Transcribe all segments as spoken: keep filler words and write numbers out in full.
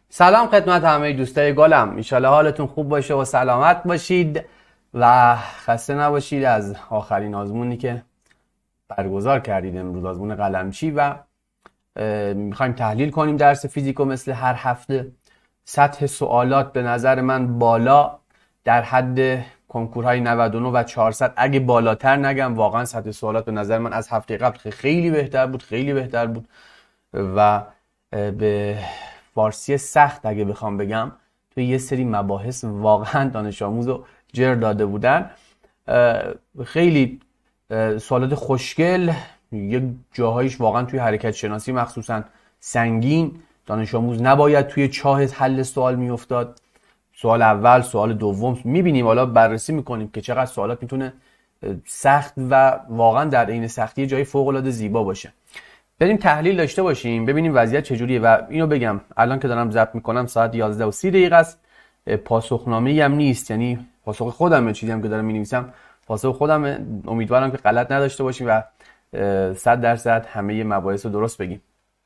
سلام خدمت همه دوستای گلم، انشالله حالتون خوب باشه و سلامت باشید و خسته نباشید از آخرین آزمونی که برگزار کردید امروز، آزمون قلمچی، و میخوایم تحلیل کنیم درس فیزیکو مثل هر هفته. سطح سوالات به نظر من بالا، در حد کنکورهای نود و نه و چهارصد، اگه بالاتر نگم. واقعا سطح سوالات به نظر من از هفته قبل خیلی بهتر بود خیلی بهتر بود و به فارسی سخت اگه بخوام بگم توی یه سری مباحث واقعا دانش آموزو جر داده بودن. خیلی سوالات خوشگل، یه جاهایش واقعا توی حرکت شناسی مخصوصا سنگین، دانش آموز نباید توی چاه حل سوال میافتاد. سوال اول، سوال دوم میبینیم، حالا بررسی میکنیم که چقدر سوالات میتونه سخت و واقعا در عین سختی جای فوق العاده زیبا باشه. بریم تحلیل داشته باشیم، ببینیم وضعیت چجوریه. و اینو بگم الان که دارم ضبط میکنم ساعت یازده و سی دقیقه است. پاسخنامه‌ای هم نیست، یعنی پاسخ خودمه، چیزی هم که دارم مینویسم پاسخ خودمه. امیدوارم که غلط نداشته باشیم و صد درصد همه مباحث رو درست بگیم.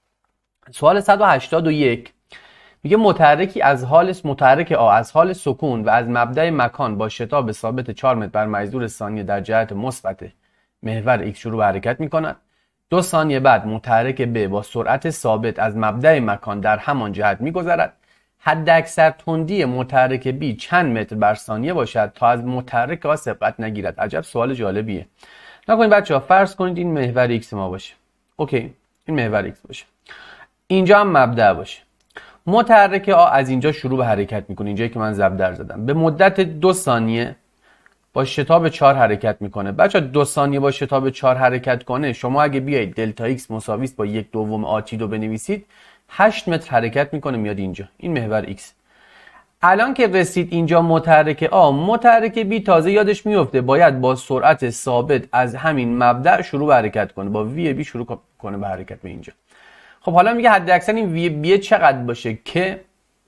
سوال صد و هشتاد و یک میگه متحرکی از حال متحرک آ از حال سکون و از مبدأ مکان با شتاب ثابت چهار متر بر مجذور ثانیه در جهت مثبت محور ایکس شروع به حرکت میکند. دو ثانیه بعد متحرک ب با سرعت ثابت از مبدأ مکان در همان جهت میگذرد. حد اکثر تندی متحرک بی چند متر بر ثانیه باشد تا از متحرک آ سبقت نگیرد. عجب سوال جالبیه. نکنید بچه‌ها، فرض کنید این محور ایکس ما باشه. اوکی، این محور ایکس باشه، اینجا هم مبدأ باشه. متحرک آ از اینجا شروع به حرکت میکنه، اینجایی که من ضرب در زدم، به مدت دو ثانیه با شتاب چهار حرکت میکنه. بچه دو ثانیه با شتاب چهار حرکت کنه، شما اگه بیایید دلتا ایکس مساوی است با یک دوم آتی دو بنویسید، هشت متر حرکت میکنه میاد اینجا، این محور ایکس. الان که رسید اینجا متحرک آ، متحرک بی تازه یادش میفته باید با سرعت ثابت از همین مبدأ شروع به حرکت کنه، با وی بی شروع کنه به حرکت به اینجا. خب حالا میگه حد اکثر این وی بی چقدر باشه که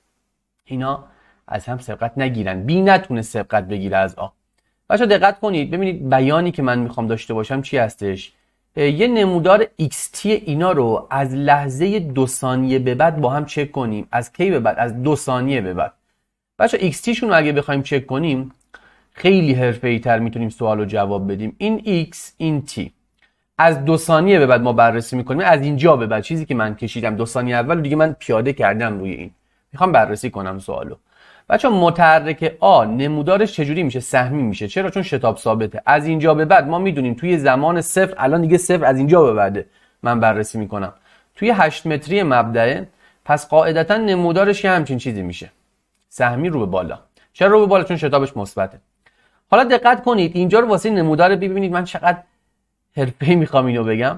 اینا از هم سبقت نگیرن، بی نتونه سبقت بگیره از آ. بچه دقت کنید ببینید بیانی که من میخوام داشته باشم چی هستش. یه نمودار ایکس تی اینا رو از لحظه دو ثانیه به بعد با هم چک کنیم. از کی به بعد؟ از دو ثانیه به بعد. بچه ایکس تی شون رو اگه بخوایم چک کنیم خیلی حرفه‌ای تر میتونیم سوال رو جواب بدیم. این ایکس، این تی، از دو ثانیه به بعد ما بررسی میکنیم. از اینجا به بعد چیزی که من کشیدم دو ثانیه اول دیگه من پیاده کردم روی این، میخوام بررسی کنم سوالو. بچه متحرک آ نمودارش چجوری میشه؟ سهمی میشه. چرا؟ چون شتاب ثابته. از اینجا به بعد ما میدونیم توی زمان صفر، الان دیگه صفر از اینجا به بعده من بررسی میکنم، توی هشت متری مبدأه، پس قاعدتا نمودارش یه همچین چیزی میشه، سهمی رو به بالا. چرا رو به بالا؟ چون شتابش مثبته. حالا دقت کنید اینجا رو واسه نمودار ببینید من چقدر حرفه‌ای میخوام اینو بگم.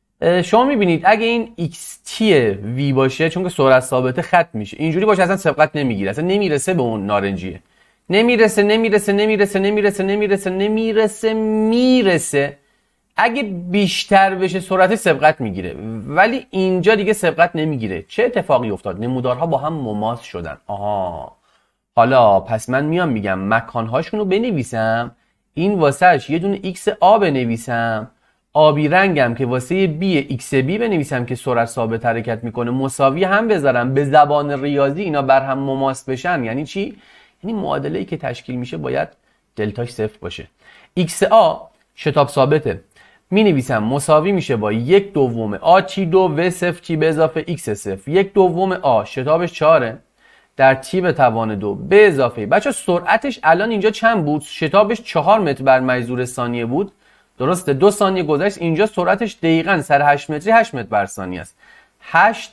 شما میبینید اگه این ایکس تی وی باشه، چون که سرعت ثابته خط میشه، اینجوری باشه اصلا سبقت نمیگیره، اصلا نمیرسه به اون نارنجیه، نمیرسه نمیرسه نمیرسه نمیرسه نمیرسه نمیرسه میرسه. اگه بیشتر بشه سرعت سبقت میگیره، ولی اینجا دیگه سبقت نمیگیره. چه اتفاقی افتاد؟ نمودارها با هم مماس شدن. آها، حالا پس من میام میگم مکانهاشون رو بنویسم، این واسهش یه دونه ایکس آ بنویسم، آبی رنگم که واسه بی ایکس بی بنویسم که سرعت ثابت حرکت میکنه، مساوی هم بذارم. به زبان ریاضی اینا بر هم مماس بشن یعنی چی؟ یعنی معادله‌ای که تشکیل میشه باید دلتاش صفر باشه. ایکس آ شتاب ثابته، می نویسم مساوی میشه با یک دوم آ تی دو و صفر تی به اضافه ایکس صفر. یک دوم آ شتابش چهاره در تی به توان دو به اضافه، بچه سرعتش الان اینجا چند بود؟ شتابش چهار متر بر مجذور ثانیه بود، درسته؟ دو ثانیه گذشت، اینجا سرعتش دقیقاً سر هشت متری هشت متر بر ثانیه است. هشت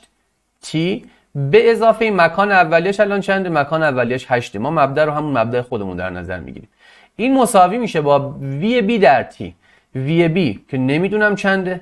تی به اضافه مکان اولیش الان چنده؟ مکان اولیش هشت. ما مبدأ رو همون مبدأ خودمون در نظر میگیریم. این مساوی میشه با وی بی در تی. وی بی که نمیدونم چنده،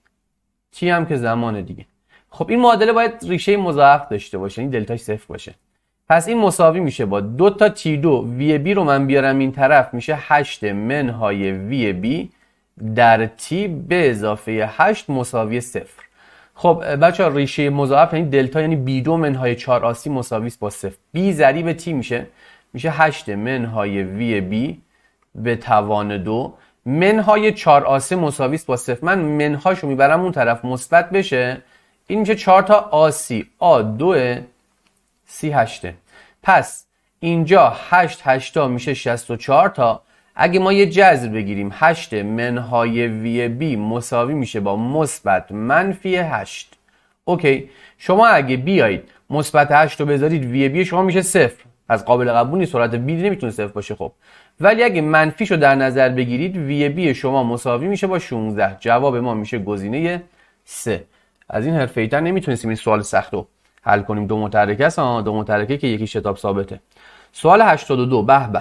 تی هم که زمان دیگه. خب این معادله باید ریشه مضاعف داشته باشه، این دلتاش صفر باشه. پس این مساوی میشه با دو تا تی دو وی بی رو من بیارم این طرف، میشه هشت منهای وی بی در تی به اضافه هشت مساوی صفر. خب بچه ها ریشه مضاعف یعنی دلتا، یعنی بی دو منهای چهار آسی مساوی است با صفر. بی ضریب تی میشه میشه هشت منهای وی بی به توان دو منهای چهار آسی مساوی است با صفر. من منهاشو میبرم اون طرف مثبت بشه، این میشه چهار تا آسی آ دو سی هشته. پس اینجا هشت هشتا میشه شصت و چهار تا. اگه ما یه جذر بگیریم هشت منهای وی بی مساوی میشه با مثبت منفی هشت. اوکی، شما اگه بیایید مثبت هشت رو بذارید وی بی شما میشه صفر. از قابل قبول نیست، سرعت بی نمیتونه صفر باشه. خب ولی اگه منفیشو در نظر بگیرید وی بی شما مساوی میشه با شانزده. جواب ما میشه گزینه سه. از این حرفه‌ای‌تر نمیتونستیم این سوال سخت رو حل کنیم. دو متحرک است، دو متحرکه که یکی شتاب ثابته. سوال هشتاد و دو به به،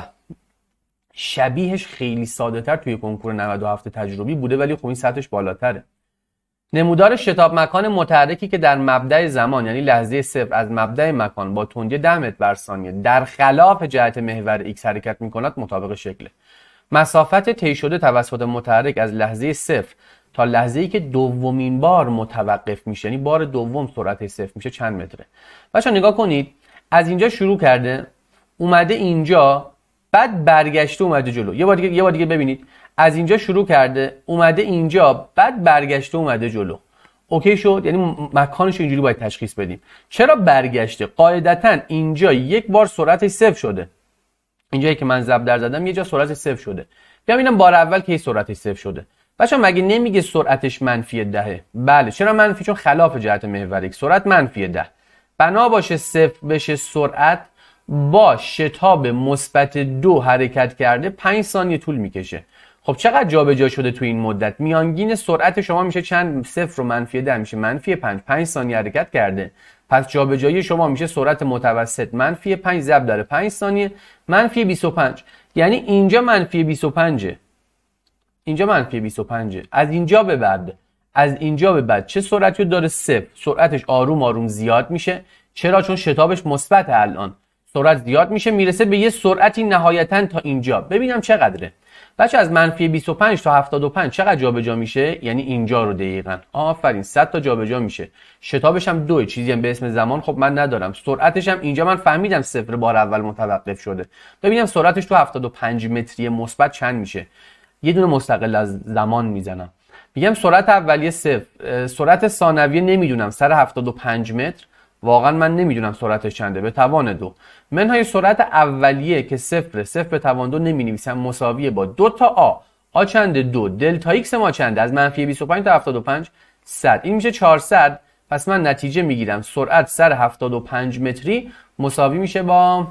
شبیهش خیلی ساده تر توی کنکور نود و هفت تجربی بوده ولی خب این سطحش بالاتره. نمودار شتاب مکان متحرکی که در مبدأ زمان یعنی لحظه صفر از مبدأ مکان با تندی ده متر بر ثانیه در خلاف جهت محور ایکس حرکت می‌کند مطابق شکل. مسافت طی شده توسط متحرک از لحظه صفر تا لحظه‌ای که دومین بار متوقف میشه یعنی بار دوم سرعت صفر میشه چند متره؟ بچه‌ها نگاه کنید، از اینجا شروع کرده اومده اینجا، بعد برگشته اومده جلو. یه بار دیگه یه بار دیگه ببینید، از اینجا شروع کرده اومده اینجا، بعد برگشته اومده جلو. اوکی شد؟ یعنی مکانش رو اینجوری باید تشخیص بدیم. چرا برگشته؟ قاعدتاً اینجا یک بار سرعتش صفر شده. اینجایی که من ضرب در زدم یه جا سرعتش صفر شده. بیام اینم بار اول که سرعتش صفر شده. بچه‌ها مگه نمیگه سرعتش منفی دهه؟ بله. چرا منفی؟ چون خلاف جهت محور ایکس. سرعت منفی ده. بنا باشه صفر بشه سرعت با شتاب مثبت دو حرکت کرده پنج ثانیه طول میکشه. خب چقدر جابجا شده تو این مدت؟ میانگین سرعت شما میشه چند؟ صفر و منفی ده میشه منفی پنج. پنج ثانیه حرکت کرده. پس جابجایی شما میشه سرعت متوسط منفی پنج ضرب در پنج ثانیه منفی بیست و پنج. یعنی اینجا منفی بیست و پنج. اینجا منفی بیست و پنج. از اینجا به بعد از اینجا به بعد چه سرعتی داره؟ صفر. سرعتش آروم آروم زیاد میشه. چرا؟ چون شتابش مثبت الان. سرعت زیاد میشه میرسه به یه سرعتی نهایتاً تا اینجا. ببینم چقدره. بچه از منفی بیست و پنج تا هفتاد و پنج چقدر جابجا میشه؟ یعنی اینجا رو دقیقاً. آفرین، صد تا جابجا میشه. شتابش هم دو، چیزی هم به اسم زمان خب من ندارم. سرعتش هم اینجا من فهمیدم صفر بار اول متوقف شده. ببینم سرعتش تو هفتاد و پنج متری مثبت چند میشه. یه دونه مستقل از زمان میزنم. میگم سرعت اولیه صفر، سرعت ثانویه نمیدونم سر هفتاد و پنج متر. واقعا من نمیدونم سرعتش چنده، به توان دو. منهای سرعت اولیه که صفره، صفر به توان دو نمینویسم، مساویه با دو تا آ. آ چنده؟ دو. دلتا ایکس ما چنده؟ از منفی بیست و پنج تا هفتاد و پنج صد. این میشه چهارصد. پس من نتیجه میگیرم سرعت سر هفتاد و پنج متری مساوی میشه با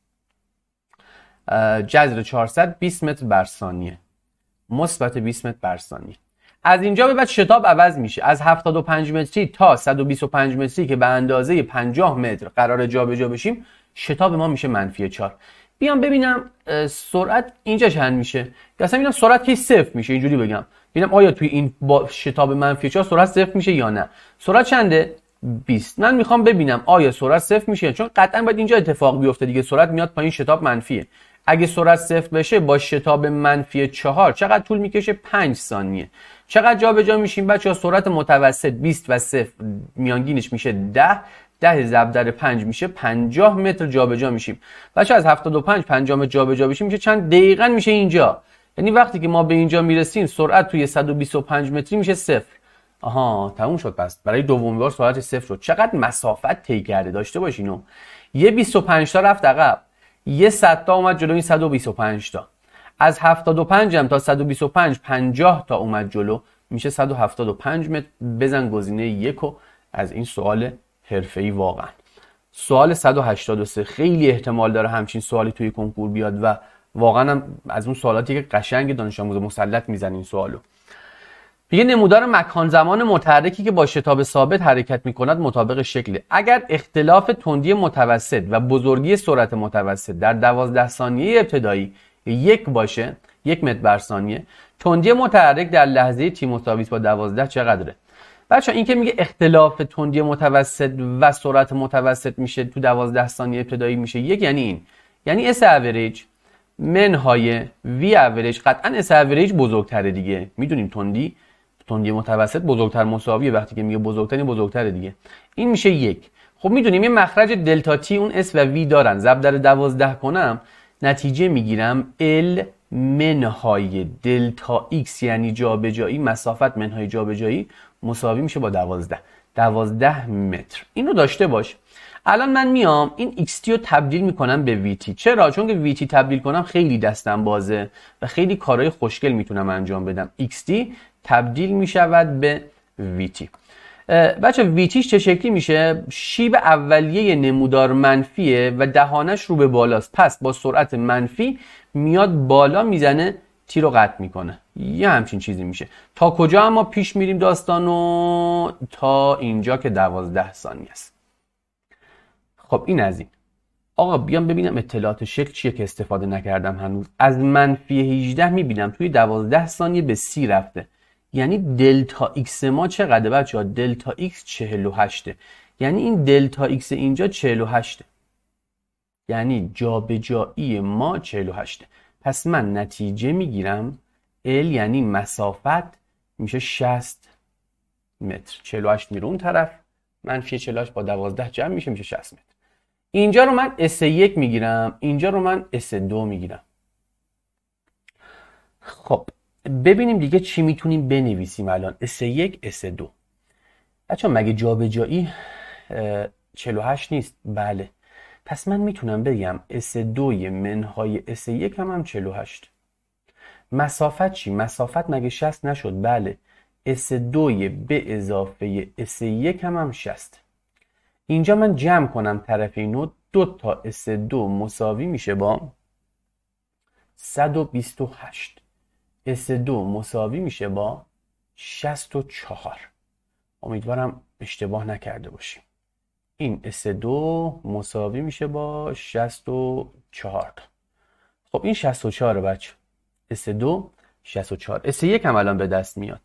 جذر چهارصد بیست متر بر ثانیه. مثبت بیست متر بر ثانیه. از اینجا به بعد شتاب عوض میشه. از هفتاد و پنج متری تا صد و بیست و پنج متری که به اندازه پنجاه متر قرار جابجا بشیم، شتاب ما میشه منفی چهار. بیام ببینم سرعت اینجا چند میشه. یا اصلا ببینم سرعت کی صفر میشه، اینجوری بگم. ببینم آیا توی این با شتاب منفی چهار سرعت صفر میشه یا نه. سرعت چنده؟ بیست. من میخوام ببینم آیا سرعت صفر میشه، چون قطعا باید اینجا اتفاق بیفته دیگه. سرعت میاد پایین، شتاب منفیه. اگه سرعت صفر بشه با شتاب منفی چهار چقدر طول میکشه؟ پنج ثانیه. چقدر جابجا میشیم بچه‌ها؟ سرعت متوسط بیست و صفر میانگینش میشه ده. ده ضرب در پنج میشه پنجاه متر جابجا میشیم. بچه‌ها از هفتاد و پنج پنجاه متر جابجا بشیم میشه چند؟ دقیقاً میشه اینجا. یعنی وقتی که ما به اینجا میرسیم سرعت توی صد و بیست و پنج متری میشه صفر. آها تموم شد. پس برای دومین بار سرعت صفر شد. چقدر مسافت طی کرده داشته باشینو. یه بیست و پنج تا رفت عقب، یه صد تا اومد جلو، این صد و بیست و پنج تا. از هفتاد و پنج هم تا صد و بیست و پنج پنجاه تا اومد جلو، میشه صد و هفتاد و پنج متر. بزن گزینه یکو از این سوال حرفه‌ای. واقعا سوال صد و هشتاد و سه خیلی احتمال داره همچین سوالی توی کنکور بیاد و واقعا هم از اون سوالاتی که قشنگ دانش آموز مسلط میزنه این سوالو. میگه نمودار مکان زمان متحرکی که با شتاب ثابت حرکت میکند مطابق شکل. اگر اختلاف تندی متوسط و بزرگی سرعت متوسط در دوازده ثانیه ابتدایی یک باشه، یک متر بر ثانیه، تندی متحرک در لحظه تی مساوی با دوازده چقدره؟ بچه این که میگه اختلاف تندی متوسط و سرعت متوسط میشه تو دوازده ثانیه ابتدایی میشه یک، یعنی این یعنی اس اوریج منهای وی اوریج. قطعا اس اوریج بزرگتره دیگه. میدونیم تندی تندی متوسط بزرگتر مساویه. وقتی که میگه بزرگتر بزرگتره دیگه. این میشه یک. خب میدونیم یه مخرج دلتا تی اون اس و وی دارن. ضرب در دوازده کنم نتیجه میگیرم ال منهای دلتا ایکس یعنی جابجایی، مسافت منهای جابجایی مساوی میشه با دوازده. دوازده متر. اینو داشته باش. الان من میام این ایکس تی رو تبدیل میکنم به وی تی. چرا؟ چون که وی تی تبدیل کنم خیلی دستم بازه و خیلی کارهای خوشگل میتونم انجام بدم. ایکس تی تبدیل میشود به وی تی. بچه وی تیش چه شکلی میشه؟ شیب اولیه نمودار منفیه و دهانش رو به بالاست، پس با سرعت منفی میاد بالا میزنه، تی رو قطع میکنه. یه همچین چیزی میشه. تا کجا اما پیش میریم داستانو؟ تا اینجا که دوازده ثانیه است. خب این از این. آقا بیام ببینم اطلاعات شکل چیه که استفاده نکردم هنوز. از منفی هجده میبینم توی دوازده ثانیه به سی رفته. یعنی دلتا ایکس ما چقدره بچه ها؟ دلتا ایکس چهل و هشت. یعنی این دلتا ایکس اینجا چهل و هشت. یعنی جابجایی ما چهل و هشت. پس من نتیجه میگیرم L یعنی مسافت میشه شصت متر. چهل و هشت میره اون طرف، منفی چهل و هشت با دوازده جمع میشه، میشه شصت متر. اینجا رو من اس یک میگیرم، اینجا رو من اس دو میگیرم. خب ببینیم دیگه چی میتونیم بنویسیم الان. اس یک اس دو. بچه مگه جابجایی چهل و هشت نیست؟ بله. پس من میتونم بگم اس دو منهای اس یک هم هم چهل و هشت. مسافت چی؟ مسافت مگه شصت نشد؟ بله. اس دو به اضافه اس یک هم هم شصت. اینجا من جمع کنم طرفینو، دو تا اس دو مساوی میشه با صد و بیست و هشت. اس دو مساوی میشه با شصت و چهار. امیدوارم اشتباه نکرده باشیم. این اس دو مساوی میشه با شصت و چهار. خب این شصت و چهار بچه. اس دو شصت و چهار. اس یک هم الان به دست میاد.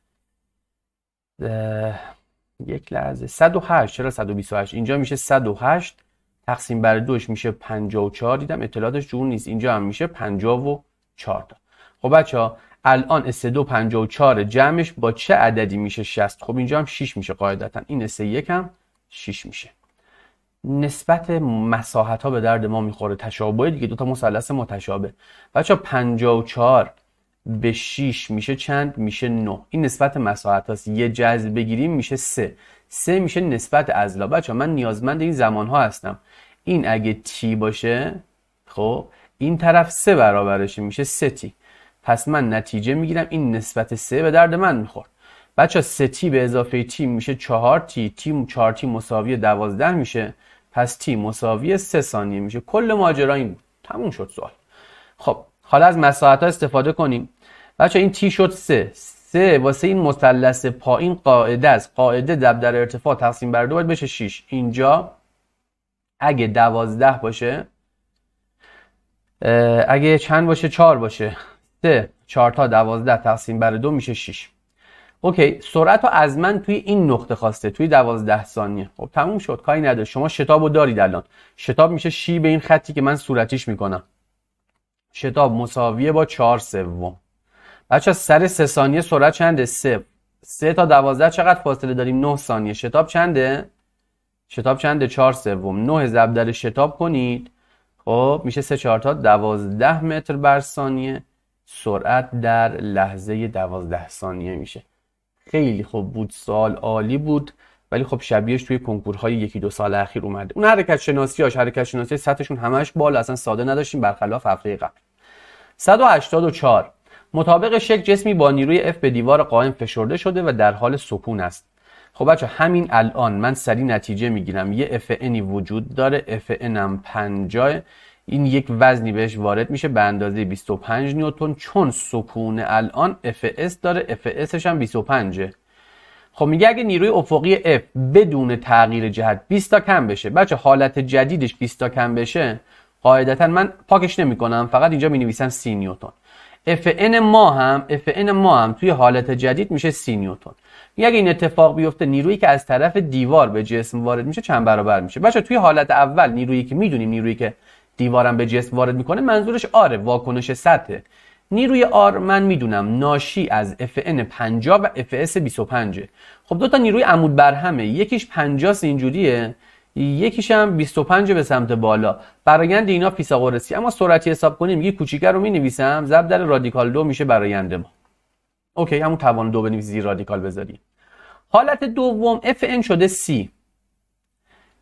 یک لحظه. صد و هشت. چرا صد و بیست و هشت؟ اینجا میشه صد و هشت تقسیم بر دوش میشه پنجاه و چهار. دیدم اطلاعاتش جور نیست. اینجا هم میشه پنجاه و چهار تا. خب بچه ها الان اس دو پنجاه و چهار، جمعش با چه عددی میشه؟ شصت. خب اینجا هم شش میشه قاعدتا. این اس یک هم شش میشه. نسبت مساحت ها به درد ما میخوره. تشابه دیگه، دو تا مثلث متشابه. بچه ها پنجاه و چهار به شش میشه چند؟ میشه نه. این نسبت مساحت هاست. یه جذر بگیریم میشه سه. سه میشه نسبت اضلاع. بچه ها من نیازمند این زمان ها هستم. این اگه تی باشه، خب این طرف سه برابرشه، میشه سه تی. پس من نتیجه میگیرم این نسبت سه به درد من میخورد. بچه ها سه تی به اضافه تی میشه چهار تی. تی چهار تی مساوی دوازده میشه. پس تی مساوی سه ثانیه میشه. کل ماجرا این بود. تموم شد سوال. خب حالا از مساحت ها استفاده کنیم. بچه این تی شد سه. سه واسه این مثلث پایین قاعده است. قاعده دب در ارتفاع تقسیم بر دو باید بشه شش. اینجا اگه دوازده باشه، اگه چند باشه؟ چهار باشه. سه چهار تا دوازده تقسیم بر دو میشه شش. اوکی. سرعت رو از من توی این نقطه خواسته، توی دوازده ثانیه. خب تموم شد، کاری نداره. شما شتابو دارید الان. شتاب میشه شی به این خطی که من صورتیش میکنم. شتاب مساویه با چهار سوم. بچه سر سه ثانیه سرعت چنده؟ سه. سه تا دوازده چقدر فاصله داریم؟ نه ثانیه. شتاب چنده؟ شتاب چنده؟ چهار سوم. نه ضرب در شتاب کنید. خب میشه سه چهار تا دوازده متر بر ثانیه. سرعت در لحظه دوازده ثانیه میشه. خیلی خوب بود. سوال عالی بود. ولی خب شبیهش توی کنکورهای یکی دو سال اخیر اومده. اون حرکت شناسیاش، حرکت شناسی سطحشون همش بالا، اصلا ساده نداشتیم برخلاف هفته قبل. صد و هشتاد و چهار. مطابق شکل جسمی با نیروی F به دیوار قائم فشرده شده و در حال سکون است. خب بچه همین الان من سریع نتیجه میگیرم. یه اف انی وجود داره. اف ان هم پنجاه. این یک وزنی بهش وارد میشه به اندازه بیست و پنج نیوتن. چون سکون الان اف اس داره، اف اسش هم بیست و پنج. خب میگه اگه نیروی افقی F بدون تغییر جهت بیست تا کم بشه. بچه حالت جدیدش بیست تا کم بشه، قاعدتا من پاکش نمی کنم، فقط اینجا می نویسم سی نیوتن. اف ان ما هم اف ان ما هم توی حالت جدید میشه سی نیوتن. میگه اگه این اتفاق بیفته، نیرویی که از طرف دیوار به جسم وارد میشه چند برابر میشه. بچه توی حالت اول نیرویی که میدونیم نیرویی که دیوارم به جسم وارد میکنه منظورش آره واکنش سطحه. نیروی آر من میدونم ناشی از اف ان پنجاه و اف اس بیست و پنج. خب دو تا نیروی عمود برهمه، یکیش پنجاه اینجوریه، یکیش هم بیست و پنج به سمت بالا. برآیند اینا فیثاغورسی. اما سرعتی حساب کنیم میگه کوچیکه رو مینویسم، ضرب در رادیکال دو میشه برآیند ما. اوکی، همون توان دو بنویسی، زیر رادیکال بذاریم. حالت دوم اف ان شده سی.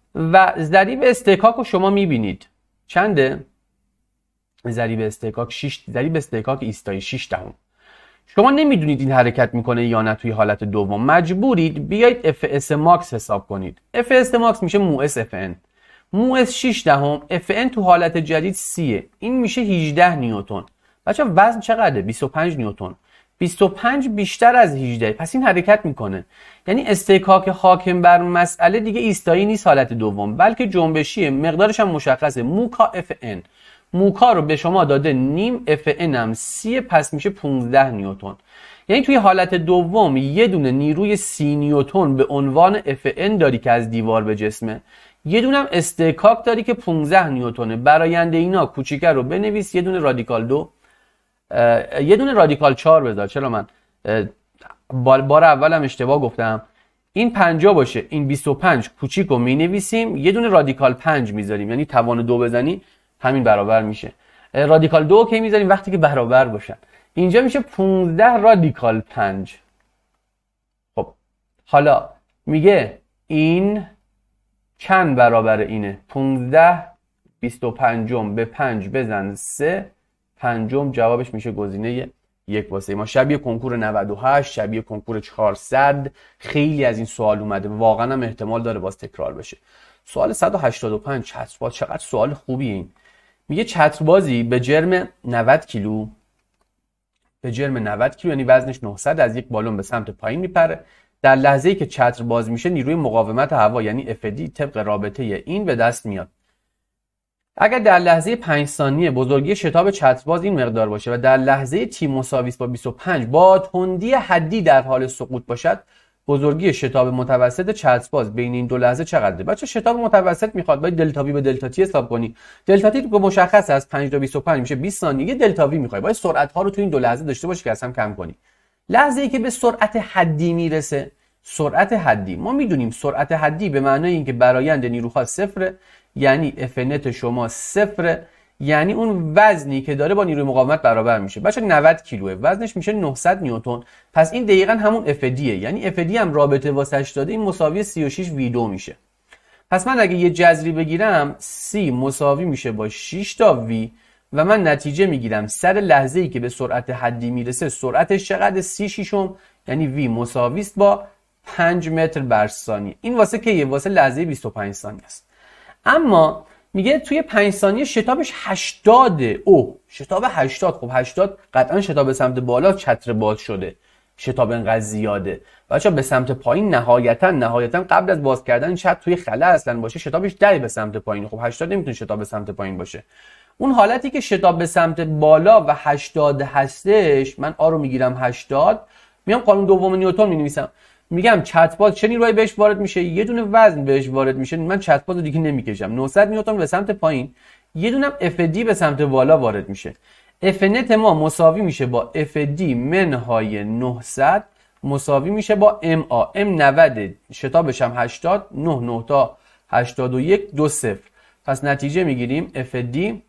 و ضریب استحکاک رو شما میبینید چنده؟ ضریب استحکاک شش، ضریب استحکاک ایستایی شش دهم. شما نمیدونید این حرکت میکنه یا نه توی حالت دوم، مجبورید بیایید اف اس ماکس حساب کنید. اف اس ماکس میشه مو اس اف ان، مو اس شش دهم، اف ان تو حالت جدید سی، این میشه هجده نیوتن. بچه‌ها وزن چقدره؟ بیست و پنج نیوتن. بیست و پنج بیشتر از هجده، پس این حرکت میکنه. یعنی استحکاک حاکم بر مسئله دیگه ایستایی نیست حالت دوم، بلکه جنبشیه. مقدارش هم مشخصه، موکا اف ان. موکا رو به شما داده نیم، اف ان هم سی، پس میشه پانزده نیوتن. یعنی توی حالت دوم یه دونه نیروی سی نیوتن به عنوان اف ان داری که از دیوار به جسمه، یه دونه هم استحکاک داری که پانزده نیوتنه. براینده اینا کوچیکه رو بنویس، یه دونه رادیکال دو، یه دونه رادیکال چهار بذار. چرا من بار اولم اشتباه گفتم؟ این پنجاه باشه، این بیست و پنج کوچیک رو می نویسیم، یه دونه رادیکال پنج میذاریم، یعنی توان دو بزنی همین برابر میشه. رادیکال دو که میذاریم وقتی که برابر باشن، اینجا میشه پانزده رادیکال پنج. خب حالا میگه این چند برابر اینه؟ پانزده بیست و پنج به پنج بزن سه، پنجم جوابش میشه گزینه یک واسه ما. شبیه کنکور نود و هشت، شبیه کنکور چهارصد، خیلی از این سوال اومده، واقعا هم احتمال داره باز تکرار بشه. سوال صد و هشتاد و پنج، چترباز. چقدر سوال خوبیه این. میگه چتربازی به جرم نود کیلو، به جرم نود کیلو یعنی وزنش نهصد، از یک بالون به سمت پایین میپره. در لحظه‌ای که چتر باز میشه نیروی مقاومت هوا یعنی اف دی طبق رابطه این به دست میاد. اگر در لحظه پنج ثانیه بزرگی شتاب چترباز این مقدار باشه و در لحظه تی مساوی با بیست و پنج با تندی حدی در حال سقوط باشد، بزرگی شتاب متوسط چترباز بین این دو لحظه چقدره؟ بچه شتاب متوسط میخواد باید دلتا وی به دلتا تی حساب کنی. دلتا تی مشخصه از پنج تا بیست و پنج میشه بیست ثانیه. دلتا وی میخوای باید سرعت ها رو تو این دو لحظه داشته باشی که اصلا کم کنی. لحظه‌ای که به سرعت حدی میرسه، سرعت حدی ما میدونیم سرعت حدی به معنای اینکه برآیند نیروها صفره، یعنی اف نت شما صفره، یعنی اون وزنی که داره با نیروی مقاومت برابر میشه. بچه نود کیلوه، وزنش میشه نهصد نیوتن، پس این دقیقاً همون اف دیه، یعنی اف دی هم رابطه واسش داده، این مساوی سی و شش وی دو میشه. پس من اگه یه جذری بگیرم C مساوی میشه با شش تا وی و من نتیجه میگیرم سر لحظه‌ای که به سرعت حدی میرسه سرعتش چقدر؟ سی ششم، یعنی وی مساوی است با پنج متر بر ثانیه. این واسه که واسه لحظه بیست و پنج ثانیه است. اما میگه توی پنج ثانیه شتابش هشتاد. او شتاب هشتاد. خب هشتاد قطعا شتاب به سمت بالا چتر باز شده، شتاب انقدر زیاده. بچا به سمت پایین نهایتا نهایتا قبل از باز کردن چتر توی خلا اصلا باشه شتابش ده به سمت پایین. خب هشتاد نمیتونه شتاب به سمت پایین باشه. اون حالتی که شتاب به سمت بالا و هشتاد هستش، من آ رو میگیرم هشتاد، میام قانون دوم نیوتن مینویسم، میگم چترباز چه نیرویی بهش وارد میشه؟ یه دونه وزن بهش وارد میشه. من چترباز رو دیگه نمیکشم، نهصد نیوتن به سمت پایین، یه دونه اف دی به سمت بالا وارد میشه. اف نت ما مساوی میشه با اف دی منهای نهصد مساوی میشه با ام آ. ام نود، شتابش هم هشتاد، نه نه تا هشتاد و یک دو صفر. پس نتیجه میگیریم اف دی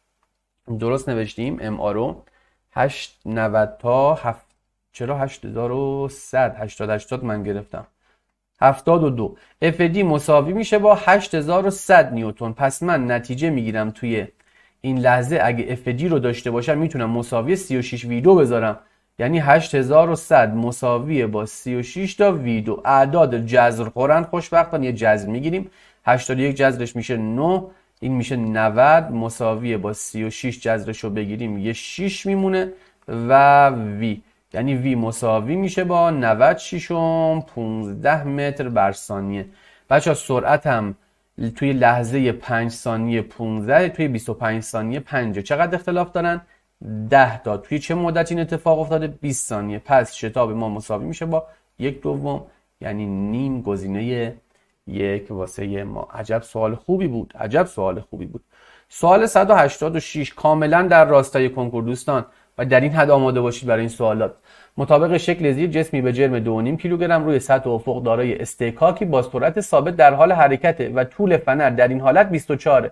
درست نوشتیم، ام آ رو هشت نود تا هفت، چرا هشت هزار و صد؟ هشتاد هشتاد من گرفتم، هفتاد و دو. اف دی مساوی میشه با هشت هزار و صد نیوتن. پس من نتیجه میگیرم توی این لحظه اگه اف دی رو داشته باشم میتونم مساوی سی و شش وی دو بذارم، یعنی هشت هزار و صد مساوی با سی و شش تا وی دو. اعداد جذر خورن خوشبختانه، یه جذر میگیریم، هشتاد و یک جذرش میشه نه، این میشه نود مساوی با سی و شش جذرش رو بگیریم یه شش میمونه و وی، یعنی وی مساوی میشه با نود ششم پانزده متر بر ثانیه. بچه سرعت هم توی لحظه پنج ثانیه پانزده، توی بیست و پنج ثانیه پنج. چقدر اختلاف دارن؟ ده تا. توی چه مدت این اتفاق افتاده؟ بیست ثانیه. پس شتاب ما مساوی میشه با یک دوم، یعنی نیم، گزینه یک واسه ما. عجب سوال خوبی بود، عجب سوال خوبی بود. سوال صد و هشتاد و شش کاملا در راستای کنکور دوستان و در این حد آماده باشید برای این سوالات. مطابق شکل زیر جسمی به جرم دو و نیم کیلوگرم روی سطح افق دارای استحکاکی با سرعت ثابت در حال حرکته و طول فنر در این حالت بیست و چهار.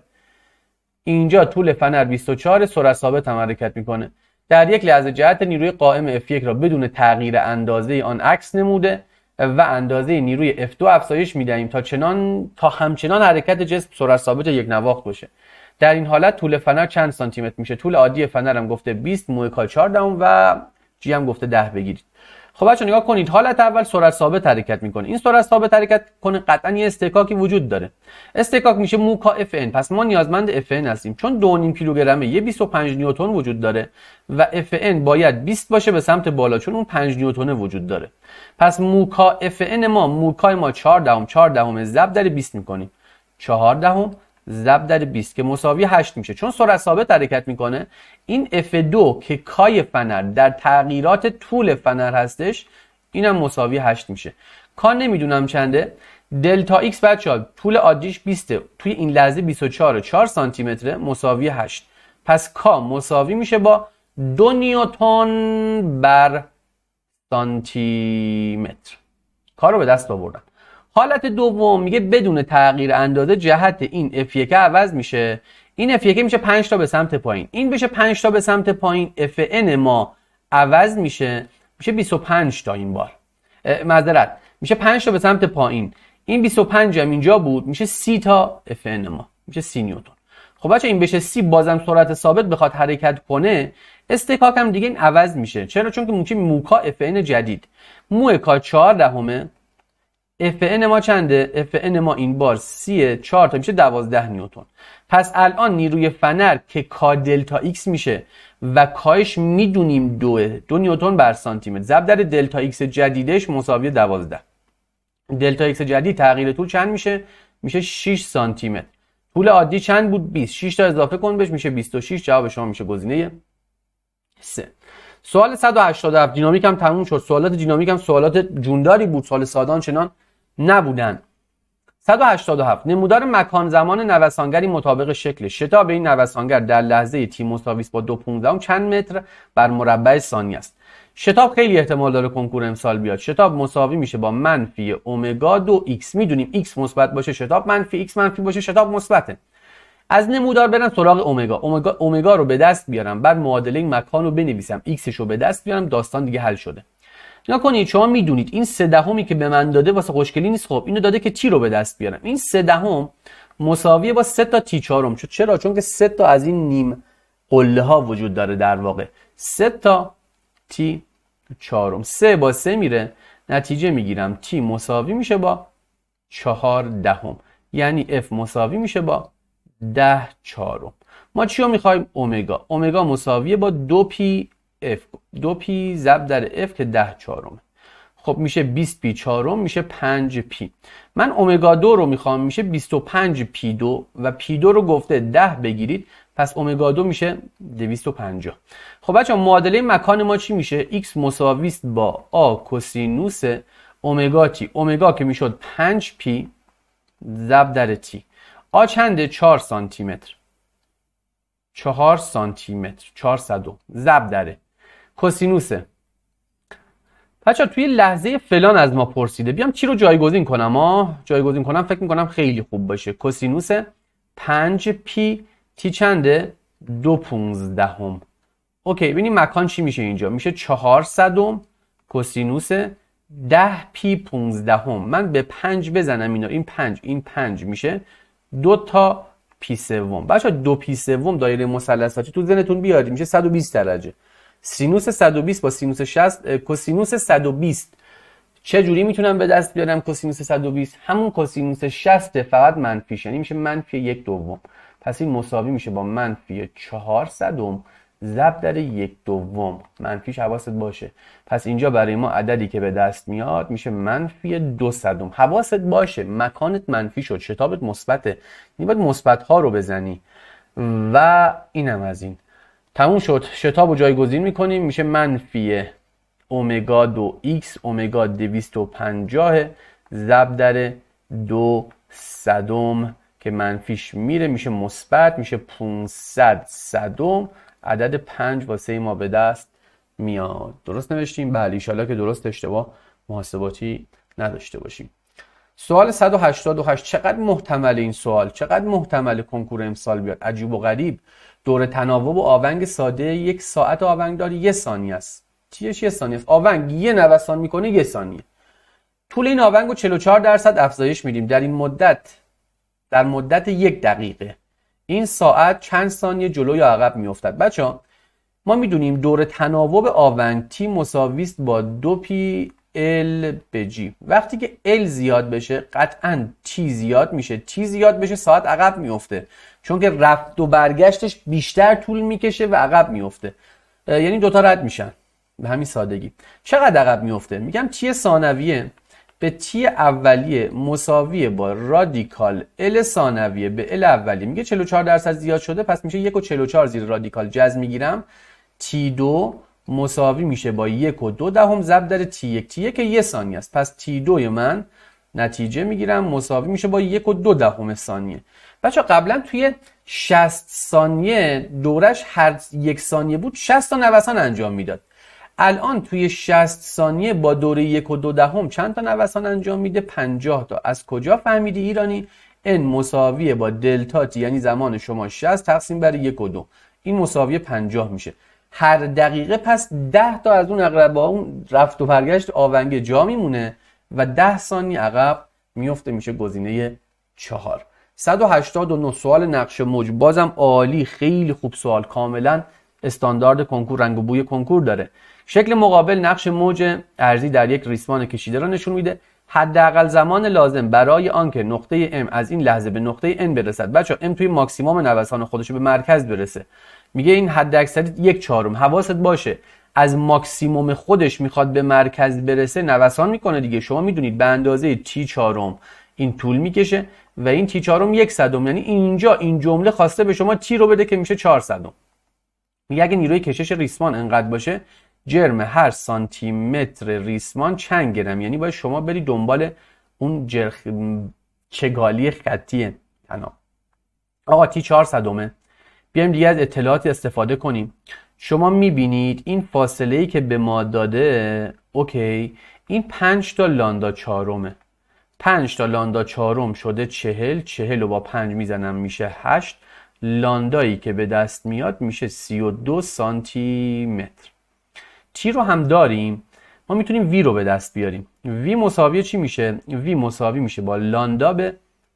اینجا طول فنر بیست و چهار، سرعت ثابت هم حرکت میکنه. در یک لحظه جهت نیروی قائم اف یک را بدون تغییر اندازه آن عکس نموده. و اندازه نیروی اف دو افزایش میدهیم تا چنان تا همچنان حرکت جسم سرعت ثابت یک نواخت باشه. در این حالت طول فنر چند سانتی متر میشه؟ طول عادی فنر هم گفته بیست، مو کا چهار دهم و جی هم گفته ده بگیرید. خب بچه‌ها نگاه کنید، حالت اول سرعت ثابت حرکت میکنه. این سرعت ثابت حرکت کنه قطعا یه استکاکی وجود داره. استکاک میشه مو کا اف ان. پس ما نیازمند اف ان هستیم. چون دو و نیم کیلوگرمه، یه بیست و پنج نیوتن وجود داره و اف ان باید بیست باشه به سمت بالا چون اون پنج نیوتن وجود داره. پس مو کا اف ان ما مو کا ما چهار دهم چهار دهم ضرب در بیست میکنیم. چهار دهم ضرب در بیست که مساوی هشت میشه. چون سرعت ثابت حرکت میکنه، این اف دو که کای فنر در تغییرات طول فنر هستش، اینم مساوی هشت میشه. کا نمیدونم چنده. دلتا ایکس بچه‌ها طول عادیش بیست، توی این لحظه بیست و چهار و چهار سانتی متره، مساوی هشت. پس کا مساوی میشه با دو نیوتن بر سانتی متر. کا رو به دست آوردم. حالت دوم میگه بدون تغییر اندازه جهت این اف یک عوض میشه. این اف یک میشه پنج تا به سمت پایین، این بشه پنج تا به سمت پایین. اف ان ما عوض میشه، میشه بیست و پنج تا این بار. معذرت، میشه پنج تا به سمت پایین. این بیست و پنج هم اینجا بود، میشه سی تا اف ان ما، میشه سی نیوتن. خب بچه این بشه سی، بازم سرعت ثابت بخواد حرکت کنه، استکاک هم دیگه این عوض میشه. چرا؟ چون که ممکن موکا اف ان جدید، مو کا چهار دهمه، اف ان ما چنده؟ اف ان ما این بار سی، چهار تا میشه دوازده نیوتن. پس الان نیروی فنر که کا دلتا ایکس میشه و کاش میدونیم دو دو نیوتن بر سانتی متر ضرب در دلتا ایکس جدیدش مساوی دوازده. دلتا ایکس جدید تغییر طول چند میشه؟ میشه شش سانتی متر. طول عادی چند بود؟ بیست. شش تا اضافه کن بهش میشه بیست و شش. جواب شما میشه گزینه سه. سوال صد و هشتاد و هفت دینامیک هم تموم شد. سوالات دینامیک هم سوالات جونداری بود، سوال ساده چنان نبودن. صد و هشتاد و هفت نمودار مکان زمان نوسانگری مطابق شکل شتاب این نوسانگر در لحظه تی مساوی با دو پانزده چند متر بر مربع ثانیه است. شتاب خیلی احتمال داره کنکور امسال بیاد. شتاب مساوی میشه با منفی اومگا دو ایکس. میدونیم ایکس مثبت باشه شتاب منفی، ایکس منفی باشه شتاب مثبته. از نمودار برم سراغ اومگا. اومگا اومگا رو به دست بیارم، بعد معادله این مکان رو بنویسم، ایکسش رو به دست بیارم، داستان دیگه حل شده. نگاه کنید، شما میدونید این سه دهمی که به من داده واسه خوشگلی نیست. خب اینو داده که تی رو به دست بیارم. این سه دهم مساویه با سه تا تی چهارم شد. چرا؟ چون که سه تا از این نیم قله ها وجود داره. در واقع سه تا تی چهارم، سه با سه میره، نتیجه میگیرم تی مساوی میشه با چهار دهم، یعنی اف مساوی میشه با ده چهارم. ما چی رو میخوایم؟ اومگا. اومگا مساویه با دو پی اف، دو پی ضرب در اف که ده چهارم. خب میشه بیست پی چهارم، میشه پنج پی. من اومگا دو رو میخوام، میشه بیست و پنج پی دو و پی دو رو گفته ده بگیرید، پس اومگا دو میشه دویست و پنجاه. خب بچه معادله مکان ما چی میشه؟ x مساوی است با آ کوسینوس اومگا تی. اومگا که میشد پنج پی ضرب در تی. آ چنده؟ چهار سانتی متر. چهار سانتی متر، چهارصد ضرب در کوسینوسه. بچه توی لحظه فلان از ما پرسیده، بیام چی رو جایگزین کنم؟ ها جایگزین کنم فکر میکنم خیلی خوب باشه. کوسینوس پنج پی تی چنده؟ دو پونزدهم. اوکی، ببینیم مکان چی میشه اینجا. میشه چهارصد کوسینوس ده پی پونزدهم. من به پنج بزنم اینا، این پنج این پنج میشه دو تا پی سوم. بچه دو پی سوم دایره مثلثاتی تو ذهنتون بیارید، میشه صد و بیست درجه. سینوس صد و بیست با سینوس شصت، کوسینوس صد و بیست چه جوری میتونم به دست بیارم؟ کوسینوس صد و بیست همون کوسینوس شصت فقط منفیش، یعنی میشه منفی یک دوم. پس این مساوی میشه با منفی چهارصد ضرب در یک دوم. منفیش حواست باشه. پس اینجا برای ما عددی که به دست میاد میشه منفی دو صدم. حواست باشه مکانت منفی شد، شتابت مثبته، یعنی باید مثبت ها رو بزنی. و اینم از این تموم شد. شتاب رو جایگزین میکنیم، میشه منفی اومگا دو ایکس اومگا دویست و پنجاه ضرب در دو صدم که منفیش میره میشه مثبت، میشه پانصد صدم. عدد پنج واسه ما به دست میاد. درست نوشتیم؟ بله، ان شاءالله که درست، اشتباه محاسباتی نداشته باشیم. سوال صد و هشتاد و هشت. چقدر محتمل این سوال، چقدر محتمل کنکور امسال بیاد. عجیب و غریب. دور تناوب و آونگ ساده یک ساعت آونگ داری یه ثانیه است. تیش یه ثانیه است. آونگ یه نوسان میکنه یه ثانیه. طول این آونگ رو چهل و چهار درصد افزایش میدیم. در این مدت در مدت یک دقیقه این ساعت چند ثانیه جلو یا عقب میافتد؟ بچه‌ها ما میدونیم دور تناوب آونگ تی مساوی است با دو پی ال به جی. وقتی که ال زیاد بشه قطعا تی زیاد میشه، تی زیاد بشه ساعت عقب میفته، چون که رفت و برگشتش بیشتر طول میکشه و عقب میفته، یعنی دوتا رد میشن به همین سادگی. چقدر عقب میفته؟ میگم تی ثانویه به تی اولیه مساویه با رادیکال ال ثانویه به ال اولیه. میگه چهل و چهار درصد زیاد شده، پس میشه یک و چهل و چهار زیر رادیکال جذر میگیرم، تی دو مساوی میشه با یک و دو دهم ضرب در تی یک. تی یک یه ثانیه است، پس تی دو من نتیجه میگیرم مساوی میشه با یک و دو دهم ثانیه. بچه قبلا توی شصت ثانیه دورش هر یک ثانیه بود شصت تا نوسان انجام میداد. الان توی شصت ثانیه با دوره یک و دو دهم چند تا نوسان انجام میده؟ پنجاه تا. از کجا فهمیدی ایرانی؟ n مساویه با دلتا تی، یعنی زمان شما شصت تقسیم بر یک و دو، این مساوی پنجاه میشه. هر دقیقه پس ده تا از اون اقربه اون رفت و برگشت آونگ جا میمونه و ده ثانیه عقب میفته، میشه گزینه چهار. صد و هشتاد و نه سوال نقش موج، بازم عالی، خیلی خوب سوال، کاملا استاندارد کنکور، رنگ و بوی کنکور داره. شکل مقابل نقش موج ارزی در یک ریسمان کشیده را نشون میده. حداقل زمان لازم برای آنکه نقطه M از این لحظه به نقطه N برسد. بچه M توی ماکسیموم نوسان خودش به مرکز برسه، میگه این حد اکثری یک چهارم. حواست باشه از ماکسیموم خودش میخواد به مرکز برسه نوسان میکنه دیگه. شما میدونید به اندازه تی چهارم این طول میکشه و این تی چهارم یک صدم، یعنی اینجا این جمله خواسته به شما تی رو بده که میشه چهار صدم. میگه اگه نیروی کشش ریسمان انقدر باشه جرم هر سانتی متر ریسمان چند گرم، یعنی باید شما بری دنبال اون جرخ چگالی خطی تناب. آقا تی چهار صدمه. بیایم دیگه از اطلاعاتی استفاده کنیم. شما میبینید این فاصله ای که به ما داده، اوکی، این پنج تا لاندا چهارمه. پنج تا لاندا چهارم شده چهل، چهل رو با پنج میزنم میشه هشت. لاندایی که به دست میاد میشه سی و دو سانتی متر. تی رو هم داریم، ما میتونیم وی رو به دست بیاریم. وی مساوی چی میشه؟ وی مساوی میشه با لاندا به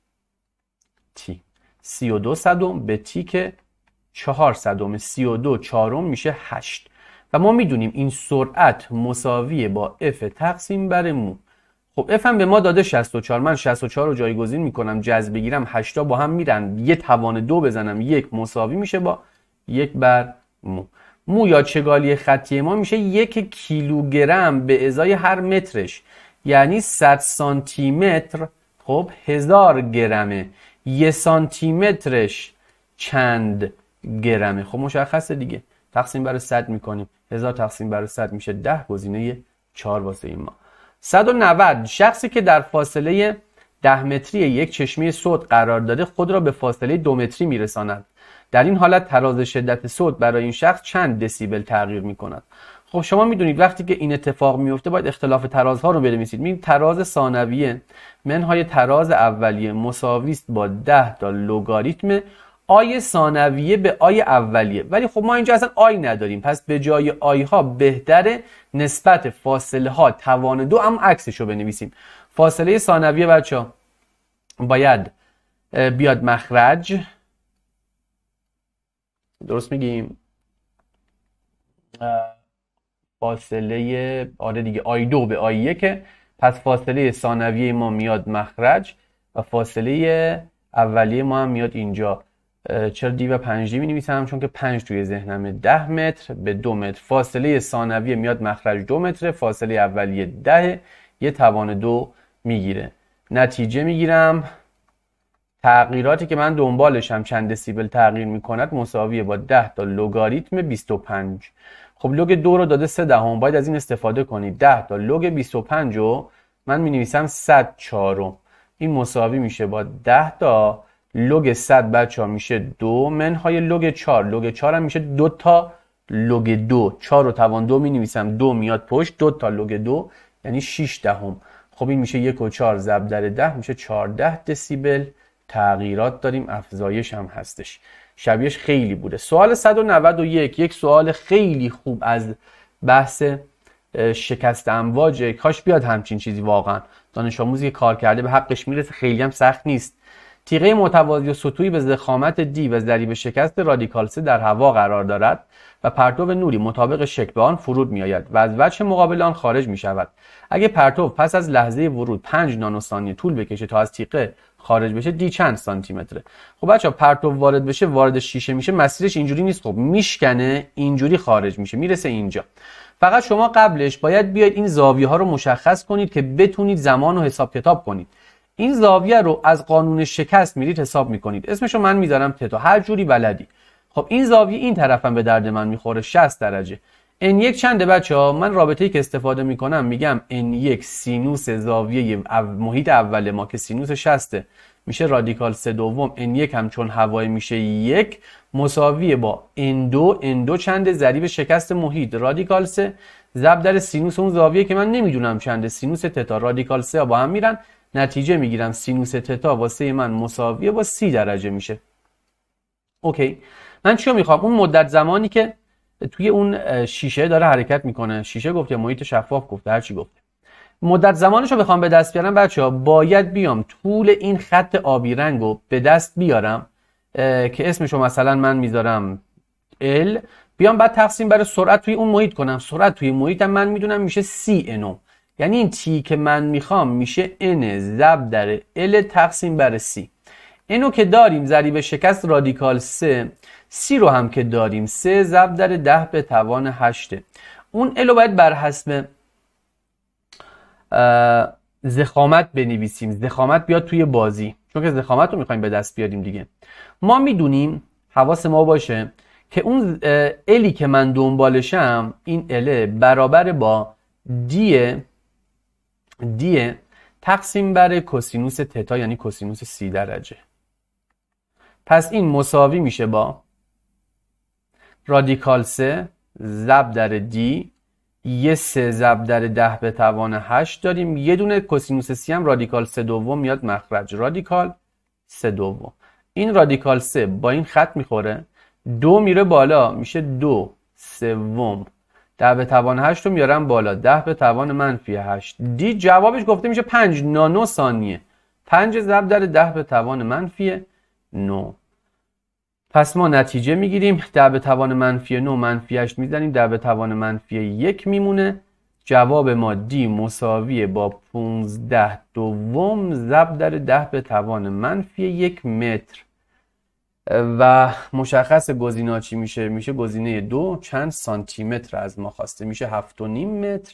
تی. سی و دو صدم به تی که چهار صدم، سی و دو چهارم میشه هشت. و ما میدونیم این سرعت مساویه با اف تقسیم بر مو. خب اف هم به ما داده شصت و چهار، من شصت و چهار رو جایگزین میکنم، جذر بگیرم، هشت تا با هم میرن، یه توان دو بزنم، یک مساوی میشه با یک بر مو. مو یا چگالی خطی ما میشه یک کیلوگرم به ازای هر مترش، یعنی صد سانتی متر خب هزار گرمه. یک سانتی مترش چند گرمه؟ خب مشخصه دیگه، تقسیم بر صد میکنیم، هزار تقسیم بر صد میشه ده، گزینه چهار واسه این ما. صد و نود، شخصی که در فاصله ده متری یک چشمه صوت قرار داده خود را به فاصله دو متری میرساند. در این حالت تراز شدت صوت برای این شخص چند دسیبل تغییر میکند؟ خب شما میدونید وقتی که این اتفاق میفته باید اختلاف ترازها رو بنویسید. میگیم تراز ثانویه منهای تراز اولیه مساوی است با ده تا لگاریتم آی ثانویه به آی اولیه. ولی خب ما اینجا اصلا آی نداریم، پس به جای آی ها بهتره نسبت فاصله ها توان دو هم عکسش رو بنویسیم. فاصله ثانویه بچه ها باید بیاد مخرج، درست میگیم، فاصله آره دیگه آی دو به آی یک، پس فاصله ثانویه ما میاد مخرج و فاصله اولیه ما هم میاد اینجا. چرا دی و پنج دی می نویسم؟ چون که پنج توی ذهنمه. ده متر به دو متر، فاصله ثانویه میاد مخرج دو متر، فاصله اولیه ده، یه توان دو میگیره. نتیجه میگیرم تغییراتی که من دنبالشم چند دسیبل تغییر میکند مساویه با ده تا لگاریتم بیست و پنج. خب لگ دو رو داده سه دهم، باید از این استفاده کنید. ده تا لگ بیست و پنج رو من می نویسم صد چهارم، این مساوی میشه با ده تا لگ صد بچه ها میشه دو منهای لگ چهار. لگ چهار هم میشه دو تا لگ دو. چهار رو توان دو می نویسم، دو میاد پشت، دو تا لگ دو یعنی شش دهم. خب این میشه یک و چهار ضرب در ده میشه چهارده دسیبل تغییرات داریم، افزایش هم هستش. شبیهش خیلی بوده. سوال صد و نود و یک، یک سوال خیلی خوب از بحث شکست امواجه. کاش بیاد همچین چیزی، واقعا دانش آموزی که کار کرده به حقش میرسه، خیلی هم سخت نیست. تیغه متوازی و سطوحی به ضخامت دی و ضریب شکست رادیکال سه در هوا قرار دارد و پرتو نوری مطابق شکل آن فرود می آید و از وجه مقابل آن خارج می شود. اگه پرتو پس از لحظه ورود پنج نانوثانیه طول بکشه تا از تیغه خارج بشه، دی چند سانتی متره؟ خب بچا پرتو وارد بشه، وارد شیشه میشه، مسیرش اینجوری نیست، خب میشکنه، اینجوری خارج میشه، میرسه اینجا. فقط شما قبلش باید بیاید این زاویه ها رو مشخص کنید که بتونید زمان رو حساب کتاب کنید. این زاویه رو از قانون شکست میرید حساب میکنید، اسمشو من میذارم تتا، هر جوری بلدی. خب این زاویه این طرفم به درد من میخوره، شصت درجه. ان یک چنده بچه‌ها؟ من رابطه‌ای که استفاده میکنم میگم ان یک سینوس زاویه محیط اول ما که سینوس شصت میشه رادیکال سه دوم، ان یک هم چون هوای میشه یک، مساویه با ان دو. ان دو چنده؟ ضریب شکست محیط رادیکال سه ضرب در سینوس اون زاویه که من نمیدونم چنده، سینوس تتا. رادیکال سه با هم میرن، نتیجه میگیرم سینوس تتا واسه من مساویه با سی درجه میشه. اوکی، من چیو میخوام؟ اون مدت زمانی که توی اون شیشه داره حرکت میکنه، شیشه گفته، محیط شفاف گفته، هر چی گفته، مدت زمانش رو بخوام به دست بیارم بچه‌ها، باید بیام طول این خط آبی رنگ رو به دست بیارم که اسمشو مثلا من میذارم L، بیام بعد تقسیم بر سرعت توی اون محیط کنم. سرعت توی محیطم من میدونم میشه سی انو، یعنی این تی که من میخوام میشه n ضرب در L تقسیم بر سی. اینو که داریم ضریب شکست رادیکال سه، سی رو هم که داریم، سه ضرب در ده به توان هشت. اون L رو باید بر حسب ضخامت بنویسیم، ضخامت بیاد توی بازی، چون که ضخامت رو میخوایم به دست بیاریم دیگه. ما میدونیم، حواس ما باشه که اون الی که من دنبالشم، این ال برابر با دی دی تقسیم بر کوسینوس تتا، یعنی کوسینوس سی درجه. پس این مساوی میشه با رادیکال سه ضرب در دی، یه سه ضرب در ده به توان هشت داریم، یه دونه کوسینوس سی هم رادیکال سه دوم میاد مخرج، رادیکال سه دوم. این رادیکال سه با این خط میخوره، دو میره بالا میشه دو سوم، ده به توان هشت رو میارم بالا، ده به توان منفی هشت. دی جوابش گفته میشه پنج نانو ثانیه، پنج ضرب در ده به توان منفی نه. پس ما نتیجه میگیریم ده به توان منفی نه منفی هشت میزنیم، ده به توان منفی یک میمونه. جواب ما دی مساویه با پونزده دوم ضرب در ده به توان منفی یک متر. و مشخص گزینه چی میشه؟ میشه گزینه دو چند سانتی متر از ما خواسته، میشه هفت و نیم متر،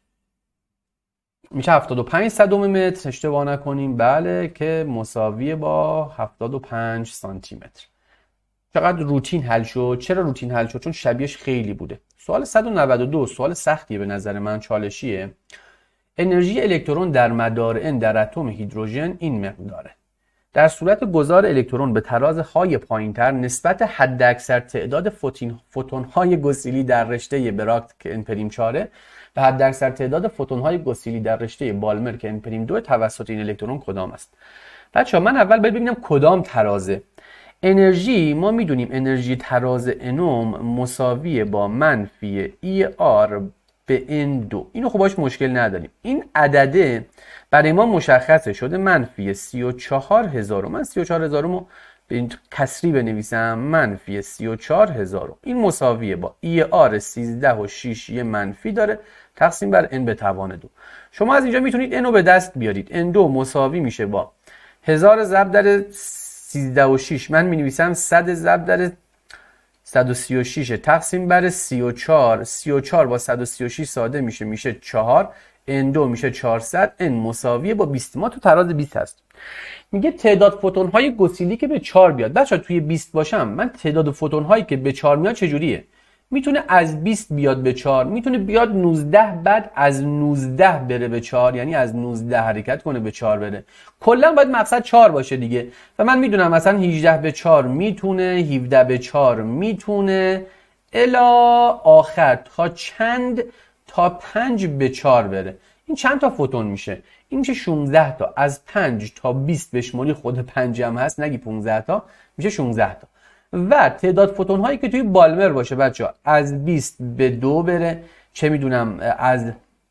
میشه هفتاد و پنج صدم متر اشتباه نکنیم، بله، که مساویه با هفتاد و پنج سانتی متر. چقدر روتین حل شد. چرا روتین حل شد؟ چون شبیهش خیلی بوده. سوال صد و نود و دو سوال سختیه به نظر من، چالشیه. انرژی الکترون در مدار N در اتم هیدروژن این مقداره. در صورت گذار الکترون به ترازهای پایینتر نسبت حداکثر تعداد فوتون‌های گسیلی در رشته براکت که ان پریم چهار و حداکثر تعداد فوتون‌های گسیلی در رشته بالمر که ان پریم دو توسط این الکترون کدام است؟ بچه‌ها من اول باید ببینم کدام ترازه. انرژی ما میدونیم انرژی تراز انوم مساویه با منفی ای آر به ان دو. اینو خب باش مشکل نداریم. این عدده برای ما مشخصه شده منفی سی و چهار هزار. من سی و چهار هزار رو به این کسری بنویسم، منفی سی و چهار هزار. این مساویه با ای آر سیزده و شش یه منفی داره تقسیم بر ان به توان دو. شما از اینجا میتونید ان رو به دست بیارید. ان دو مساوی میشه با هزار ضرب در سیزده و شش، من می‌نویسم صد ضرب در صد و سی و شش تقسیم بر سی و چهار. سی و چهار با صد و سی و شش ساده میشه، میشه چهار. ان دو میشه چهارصد. ان مساویه با بیست. ما تو تراز بیست هست. میگه تعداد فوتون‌های گسیلی که به چهار بیاد. بچه‌ها توی بیست باشم، من تعداد فوتون‌هایی که به چهار میاد چجوریه؟ میتونه از بیست بیاد به چهار، میتونه بیاد نوزده، بعد از نوزده بره به چهار، یعنی از نوزده حرکت کنه به چهار بره. کلا باید مقصد چهار باشه دیگه. و من میدونم مثلا هجده به چهار میتونه، هفده به چهار میتونه، الا آخر تا چند تا پنج به چهار بره. این چند تا فوتون میشه؟ این میشه شانزده تا. از پنج تا بیست بشماری، خود پنج هم هست، نگی پانزده تا، میشه شانزده تا. و تعداد فوتون هایی که توی بالمر باشه بچه‌ها، از بیست به دو بره، چه میدونم از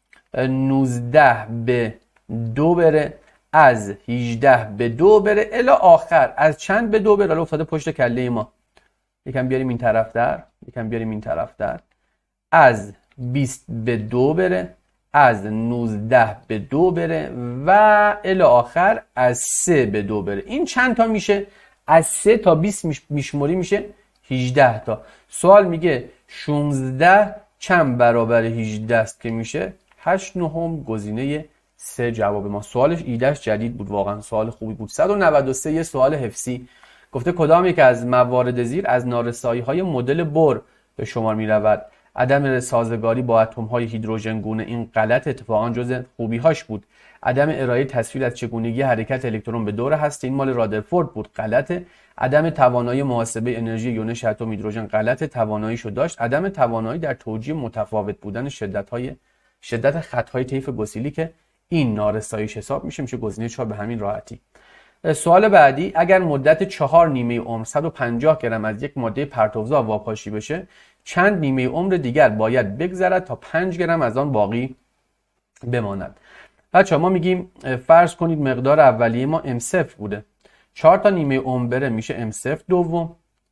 نوزده به دو بره، از هجده به دو بره الی آخر از چند به دو بره. حالا افتاده پشت کله ما، یکم بیاریم این طرف در، یکم بیاریم این طرف در، از بیست به دو بره، از نوزده به دو بره و الی آخر از سه به دو بره. این چند تا میشه؟ از سه تا بیست میشموری میشه هجده تا. سوال میگه شانزده چند برابر هجده است که میشه هشت نهم. گزینه سه جواب ما. سوالش ایدهش جدید بود، واقعا سوال خوبی بود. صد و نود و سه یه سوال حفظی گفته کدام یک از موارد زیر از نارسایی های مدل بور به شمار می رود؟ عدم سازگاری با اتم های هیدروژن گونه، این غلط، اتفاقا جز خوبی هاش بود. عدم ارائه تصویر از چگونگی حرکت الکترون به دور هسته، این مال رادرفورد بود، غلطه. عدم توانایی محاسبه انرژی یونش اتم هیدروژن، غلط، تواناییشو داشت. عدم توانایی در توجیه متفاوت بودن شدت های شدت خط های طیف گسیلی که این نارساییش حساب میشه، میشه گزینه چهار به همین راحتی. سوال بعدی، اگر مدت چهار نیمه عمر صد و پنجاه گرم از یک ماده پرتوزا واپاشی بشه، چند نیمه عمر دیگر باید بگذرد تا پنج گرم از آن باقی بماند؟ بچه‌ها ما میگیم فرض کنید مقدار اولیه ما ام صفر بوده، چهار تا نیمه عمر بره میشه ام صفر دوم،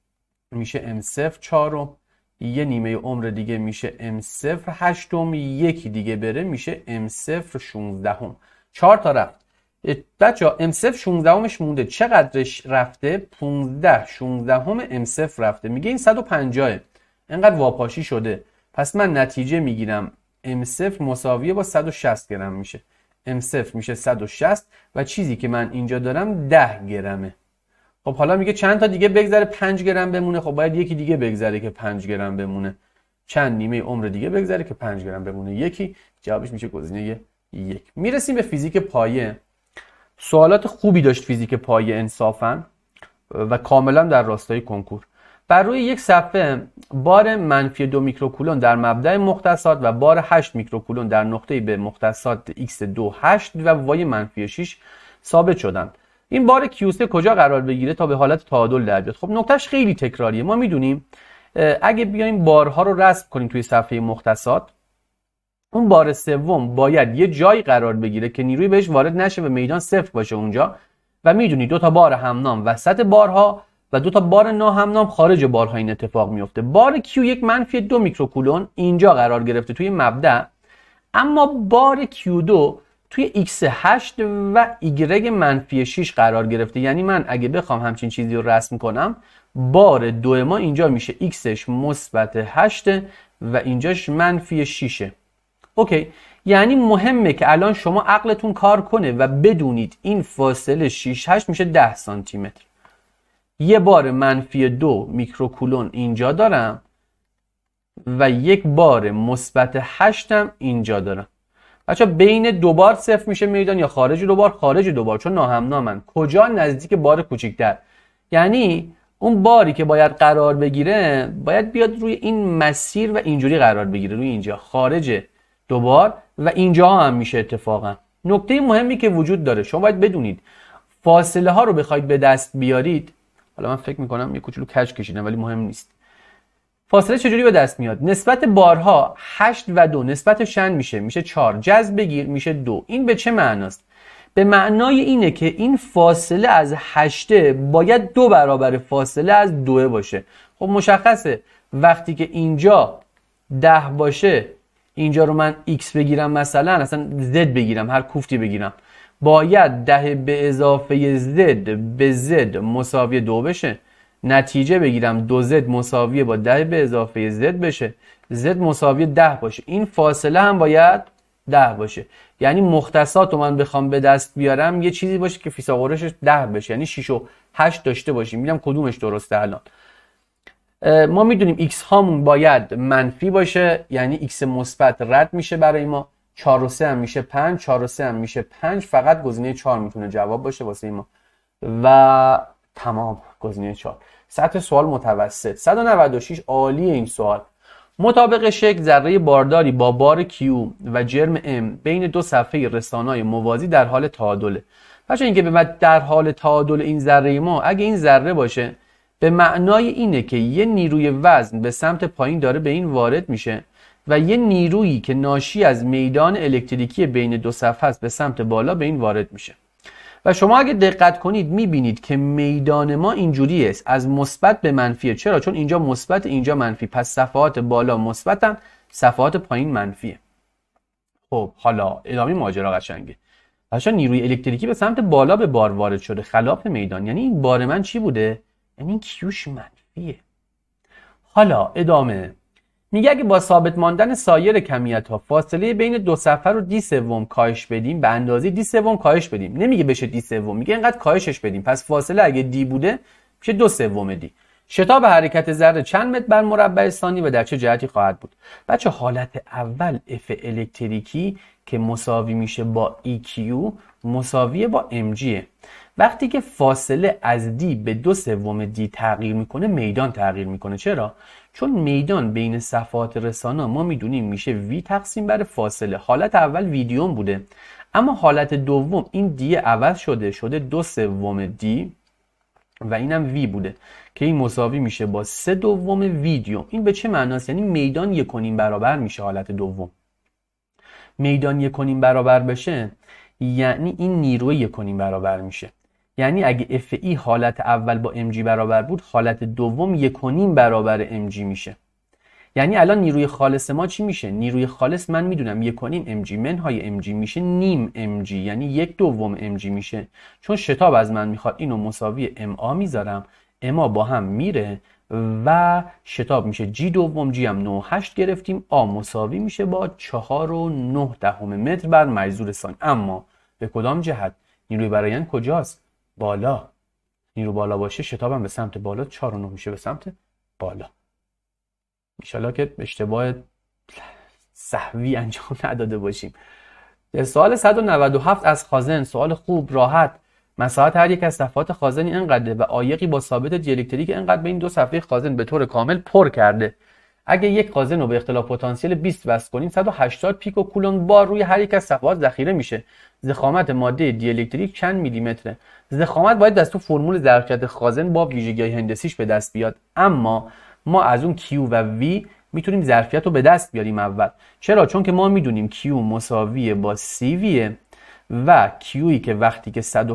میشه ام صفر چهارم، یه نیمه عمر دیگه میشه ام صفر هشتم، یکی دیگه بره میشه ام صفر شانزدهم. چهار تا رفت. بچه‌ها ام صفر شانزدهمش مونده، چقدرش رفته؟ پانزده شانزدهم ام صفر رفته. میگه این صد و پنجاه اینقدر واپاشی شده، پس من نتیجه میگیرم ام صفر مساویه با صد و شصت گرم میشه. ام صفر میشه صد و شصت و چیزی که من اینجا دارم ده گرمه. خب حالا میگه چند تا دیگه بگذره پنج گرم بمونه، خب باید یکی دیگه بگذره که پنج گرم بمونه. چند نیمه عمر دیگه بگذره که پنج گرم بمونه؟ یکی. جوابش میشه گزینه یک. میرسیم به فیزیک پایه. سوالات خوبی داشت فیزیک پایه انصافا و کاملا در راستای کنکور. بر روی یک صفحه بار منفی دو میکروکولون در مبدأ مختصات و بار هشت میکروکولون در نقطه به مختصات ایکس دو هشت و وای منفی شش ثابت شدند. این بار کیو سه کجا قرار بگیره تا به حالت تعادل در بیاد؟ خب نکتهش خیلی تکراریه. ما میدونیم اگه بیایم بارها رو رسم کنیم توی صفحه مختصات، اون بار سوم باید یه جایی قرار بگیره که نیروی بهش وارد نشه و میدان صفر باشه اونجا، و میدونی دو تا بار همنام وسط بارها و دو تا بار ناهمنام خارج بارها این اتفاق میفته. بار کیو یک منفی دو میکروکولون اینجا قرار گرفته توی مبدأ، اما بار کیو دو توی ایکس هشت و ایگرگ منفی شش قرار گرفته. یعنی من اگه بخوام همچین چیزی رو رسم کنم، بار دو ما اینجا میشه ایکسش مثبت هشت و اینجاش منفی شش. اوکی، یعنی مهمه که الان شما عقلتون کار کنه و بدونید این فاصله شش هشت میشه ده سانتی متر. یه بار منفی دو میکروکولون اینجا دارم و یک بار مثبت هشتم اینجا دارم. بچه بین دو بار صفر میشه میدان یا خارج دو بار؟ خارج دو بار، چون ناهمنامن. کجا؟ نزدیک بار کوچیک‌تر. یعنی اون باری که باید قرار بگیره باید بیاد روی این مسیر و اینجوری قرار بگیره، روی اینجا خارج دو بار و اینجا هم میشه اتفاقا. نکته مهمی که وجود داره، شما باید بدونید فاصله ها رو بخواید به دست بیارید. حالا من فکر میکنم یه کوچولو کج کشیدم ولی مهم نیست. فاصله چجوری به دست میاد؟ نسبت بارها هشت و دو نسبتش چند میشه؟ میشه چهار. جذر بگیر میشه دو. این به چه معناست؟ به معنای اینه که این فاصله از هشت باید دو برابر فاصله از دو باشه. خب مشخصه وقتی که اینجا ده باشه، اینجا رو من x بگیرم، مثلا اصلا z بگیرم، هر کوفتی بگیرم، باید ده به اضافه z به z مساوی دو بشه. نتیجه بگیرم دو زد مساویه با ده به اضافه z بشه، z مساوی ده باشه. این فاصله هم باید ده باشه. یعنی مختصات رو من بخوام به دست بیارم یه چیزی باشه که فیثاغورسش ده بشه، یعنی شش و هشت داشته باشیم. میگم کدومش درسته الان. ما میدونیم x هامون باید منفی باشه، یعنی x مثبت رد میشه برای ما. چهار و سه هم میشه پنج، چهار و سه هم میشه پنج. فقط گزینه چهار میتونه جواب باشه واسه ما و تمام. گزینه چهار. سطح سوال متوسط. صد و نود و شش عالی این سوال. مطابق شکل ذره بارداری با بار Q و جرم M بین دو صفحه رسانه‌های موازی در حال تعادله. بچه اینکه به در حال تعادل این ذره ما، اگه این ذره باشه به معنای اینه که یه نیروی وزن به سمت پایین داره به این وارد میشه و یه نیرویی که ناشی از میدان الکتریکی بین دو صفحه است به سمت بالا به این وارد میشه. و شما اگه دقت کنید میبینید که میدان ما اینجوری است، از مثبت به منفیه. چرا؟ چون اینجا مثبت، اینجا منفی، پس صفحات بالا مثبتن، صفحات پایین منفیه. خب حالا ادامه ماجرا قشنگه. بچا نیروی الکتریکی به سمت بالا به بار وارد شده خلاف میدان، یعنی این بار من چی بوده؟ یعنی این کیوش منفیه. حالا ادامه میگه اگه با ثابت ماندن سایر کمیت ها فاصله بین دو صفحه رو دی سوم کاهش بدیم، به اندازه دی سوم کاهش بدیم، نمیگه بشه دی سوم، میگه اینقدر کاهشش بدیم، پس فاصله اگه دی بوده میشه دو سوم دی. شتاب حرکت ذره چند متر بر مربع ثانیه و در چه جهتی خواهد بود؟ بچه حالت اول اف الکتریکی که مساوی میشه با ای کیو مساویه با ام جیه. وقتی که فاصله از دی به دو سوم دی تغییر میکنه میدان تغییر میکنه. چرا؟ چون میدان بین صفحات رسانه ما میدونیم میشه وی تقسیم بر فاصله. حالت اول ویدیوم بوده، اما حالت دوم این دی عوض شده شده دو سوم دی و اینم وی بوده که این مساوی میشه با سه دوم ویدیوم. این به چه معناست؟ یعنی میدان یک و نیم برابر میشه. حالت دوم میدان یک و نیم برابر بشه یعنی این نیروی یک و نیم برابر میشه. یعنی اگه اف ای حالت اول با ام جی برابر بود، حالت دوم یک و نیم برابر ام جی میشه. یعنی الان نیروی خالص ما چی میشه؟ نیروی خالص من میدونم یک و نیم ام جی منهای ام جی میشه نیم ام جی، یعنی یک دوم ام جی میشه. چون شتاب از من میخواد اینو مساوی ام آ میذارم، ام آ با هم میره و شتاب میشه جی دوم، جی هم نه و هشت گرفتیم، آ مساوی میشه با چهار و نه دهم متر بر مجذور ثانیه. اما به کدام جهت؟ نیروی برآیند کجاست؟ بالا. نیرو بالا باشه شتابم به سمت بالا، چهار و نه میشه به سمت بالا. انشالله که اشتباه سهوی انجام نداده باشیم. در سوال صد و نود و هفت از خازن، سوال خوب راحت. مساحت هر یک از صفحات خازنی اینقدره و عایقی با ثابت دیالکتریک اینقدر بین دو صفحه خازن به طور کامل پر کرده. اگه یک خازن رو به اختلاف پتانسیل بیست وصل کنیم، صد و هشتاد پیکو کولون بار روی هر یک از صفحات ذخیره میشه. ضخامت ماده دیالکتریک چند میلیمتره؟ ضخامت باید از تو فرمول ظرفیت خازن با ویژگی‌های هندسیش به دست بیاد، اما ما از اون Q و V میتونیم ظرفیت رو به دست بیاریم اول. چرا؟ چون که ما میدونیم Q مساویه با سی وی و Qی که وقتی که صد و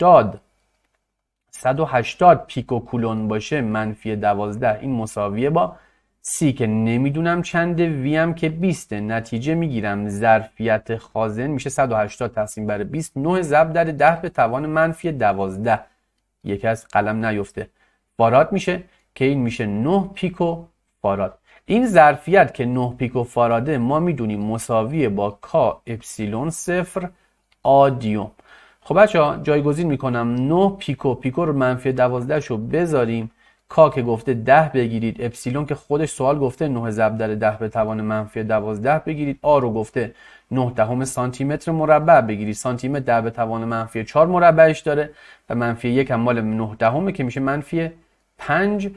هشتاد پیکو کولون باشه منفی دوازده، این مساویه با C که نمیدونم چنده، V هم که بیست. نتیجه میگیرم ظرفیت خازن میشه صد و هشتاد تقسیم بر بیست، نه ضرب در ده به توان منفی دوازده. یکی از قلم نیفته. فاراد میشه که این میشه نه پیکو فاراد. این ظرفیت که نه پیکو فاراده ما میدونیم مساویه با کا اپسیلون صفر آدیوم. خب بچه ها جایگزین میکنم، نه پیکو، پیکو رو منفی دوازده شو بذاریم، کا که گفته ده بگیرید، اپسیلون که خودش سوال گفته نه ضرب در ده به توان منفی دوازده بگیرید، آ رو گفته نه دهم سانتی متر مربع بگیرید، سانتی متر ده به توان منفی چهار مربعش داره و منفی یک هم مال نه دهمه که میشه منفی پنج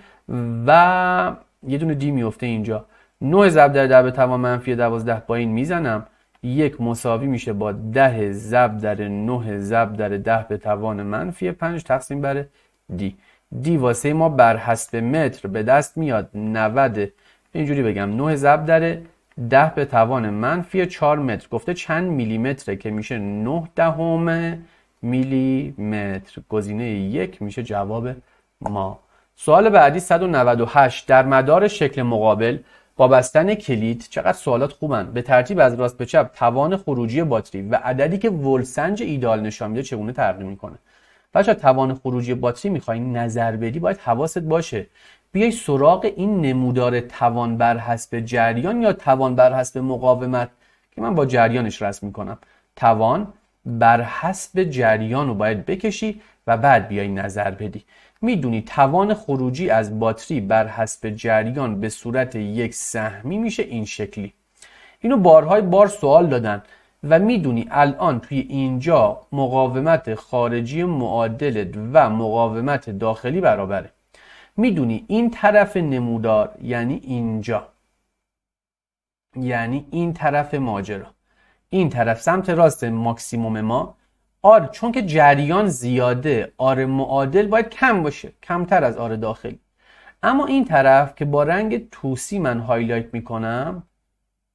و یه دونه دی میفته اینجا. نه ضرب در ده به توان منفی دوازده با این میزنم، یک مساوی میشه با ده ضرب در نه ضرب در ده به توان منفی پنج تقسیم بر دی. دی واسه ما بر حسب متر به دست میاد نود، اینجوری بگم نه ضرب در ده به توان منفی چهار متر. گفته چند میلی متره که میشه نه دهم میلی متر. گزینه یک میشه جواب ما. سوال بعدی صد و نود و هشت. در مدار شکل مقابل با بستن کلید، چقدر سوالات خوبن، به ترتیب از راست به چپ توان خروجی باتری و عددی که ولسنج ایدال نشان میده چگونه تغییر میکنه. بچا توان خروجی باتری میخوای نظر بدی باید حواست باشه بیای سراغ این نمودار توان بر حسب جریان یا توان بر حسب مقاومت که من با جریانش رسم میکنم. توان بر حسب جریان رو باید بکشی و بعد بیای نظر بدی. میدونی توان خروجی از باتری بر حسب جریان به صورت یک سهمی میشه این شکلی. اینو بارهای بار سوال دادن و میدونی الان توی اینجا مقاومت خارجی معادلت و مقاومت داخلی برابره. میدونی این طرف نمودار یعنی اینجا، یعنی این طرف ماجرا، این طرف سمت راست ماکسیموم ما. آر چون که جریان زیاده، آر معادل باید کم باشه، کمتر از آر داخلی. اما این طرف که با رنگ توسی من هایلایت میکنم،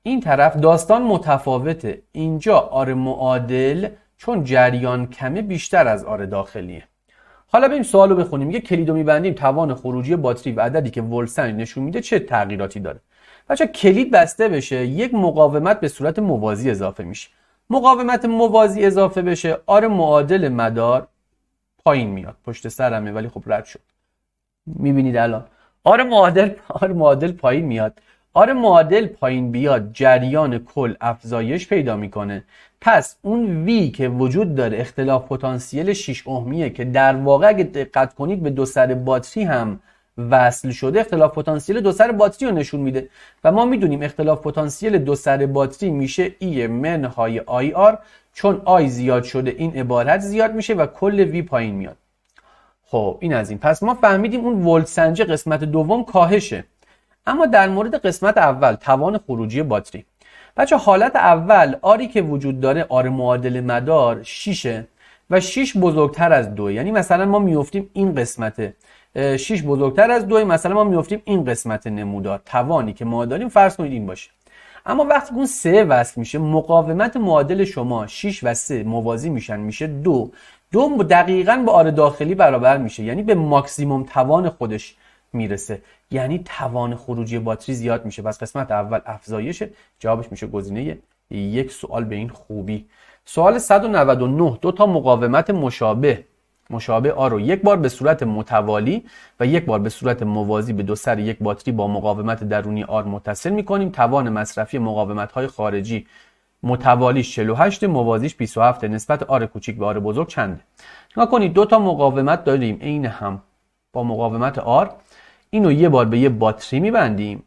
این طرف داستان متفاوته. اینجا آر معادل چون جریان کمه بیشتر از آر داخلیه. حالا بریم سوالو بخونیم. یه کلیدو میبندیم توان خروجی باتری و عددی که ولتسنج نشون میده چه تغییراتی داره. بچا کلید بسته بشه یک مقاومت به صورت موازی اضافه میشه. مقاومت موازی اضافه بشه آر معادل مدار پایین میاد. پشت سرمه ولی خب رد شد. میبینید الان آر معادل آر معادل پایین میاد. آر معادل پایین بیاد جریان کل افزایش پیدا میکنه. پس اون وی که وجود داره اختلاف پتانسیل شش اوهمیه که در واقع اگه دقت کنید به دو سر باتری هم وصل شده، اختلاف پتانسیل دو سر باتری رو نشون میده و ما میدونیم اختلاف پتانسیل دو سر باتری میشه ای منهای آی آر. چون آی زیاد شده این عبارت زیاد میشه و کل وی پایین میاد. خب این از این. پس ما فهمیدیم اون ولت سنج قسمت دوم کاهشه. اما در مورد قسمت اول توان خروجی باتری، بچه حالت اول آری که وجود داره آر معادل مدار شش و شش بزرگتر از دو. یعنی مثلا ما میافتیم این قسمت شش بزرگتر از دو، مثلا ما میافتیم این قسمت نمودار. توانی که ما داریم فرض کنید این باشه. اما وقتی اون سه وصل میشه مقاومت معادل شما شش و سه موازی میشن، میشه دو. دو دقیقاً با آر داخلی برابر میشه، یعنی به ماکسیموم توان خودش میرسه. یعنی توان خروجی باتری زیاد میشه. پس قسمت اول افزایشه. جوابش میشه گزینه یک. سوال به این خوبی. سوال صد و نود و نه. دو تا مقاومت مشابه مشابه آر رو یک بار به صورت متوالی و یک بار به صورت موازی به دو سر یک باتری با مقاومت درونی آر متصل میکنیم. توان مصرفی مقاومت های خارجی متوالیش چهل و هشت، موازیش بیست و هفت. نسبت آر کوچیک به آر بزرگ چنده؟ نگاه کنید دو تا مقاومت داریم عین هم با مقاومت آر. اینو یه بار به یه باتری میبندیم،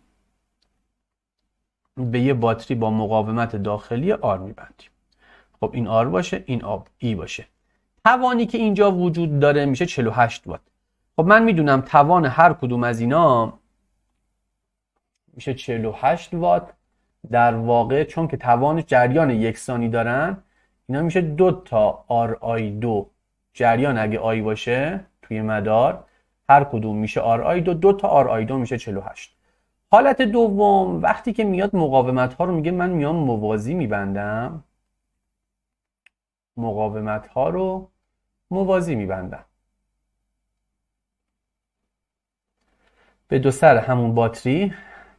به یه باتری با مقاومت داخلی آر میبندیم. خب این آر باشه، این آب ای باشه. توانی که اینجا وجود داره میشه چهل و هشت وات. خب من میدونم توان هر کدوم از اینا میشه چهل و هشت وات. در واقع چون که توان جریان یکسانی دارن اینا میشه دو تا آر آی دو. جریان اگه آی باشه توی مدار هر کدوم میشه آر آی دو. دو تا آر آی دو میشه چهل و هشت. حالت دوم وقتی که میاد مقاومت ها رو میگه من میام موازی میبندم. مقاومت ها رو موازی میبندم به دو سر همون باتری.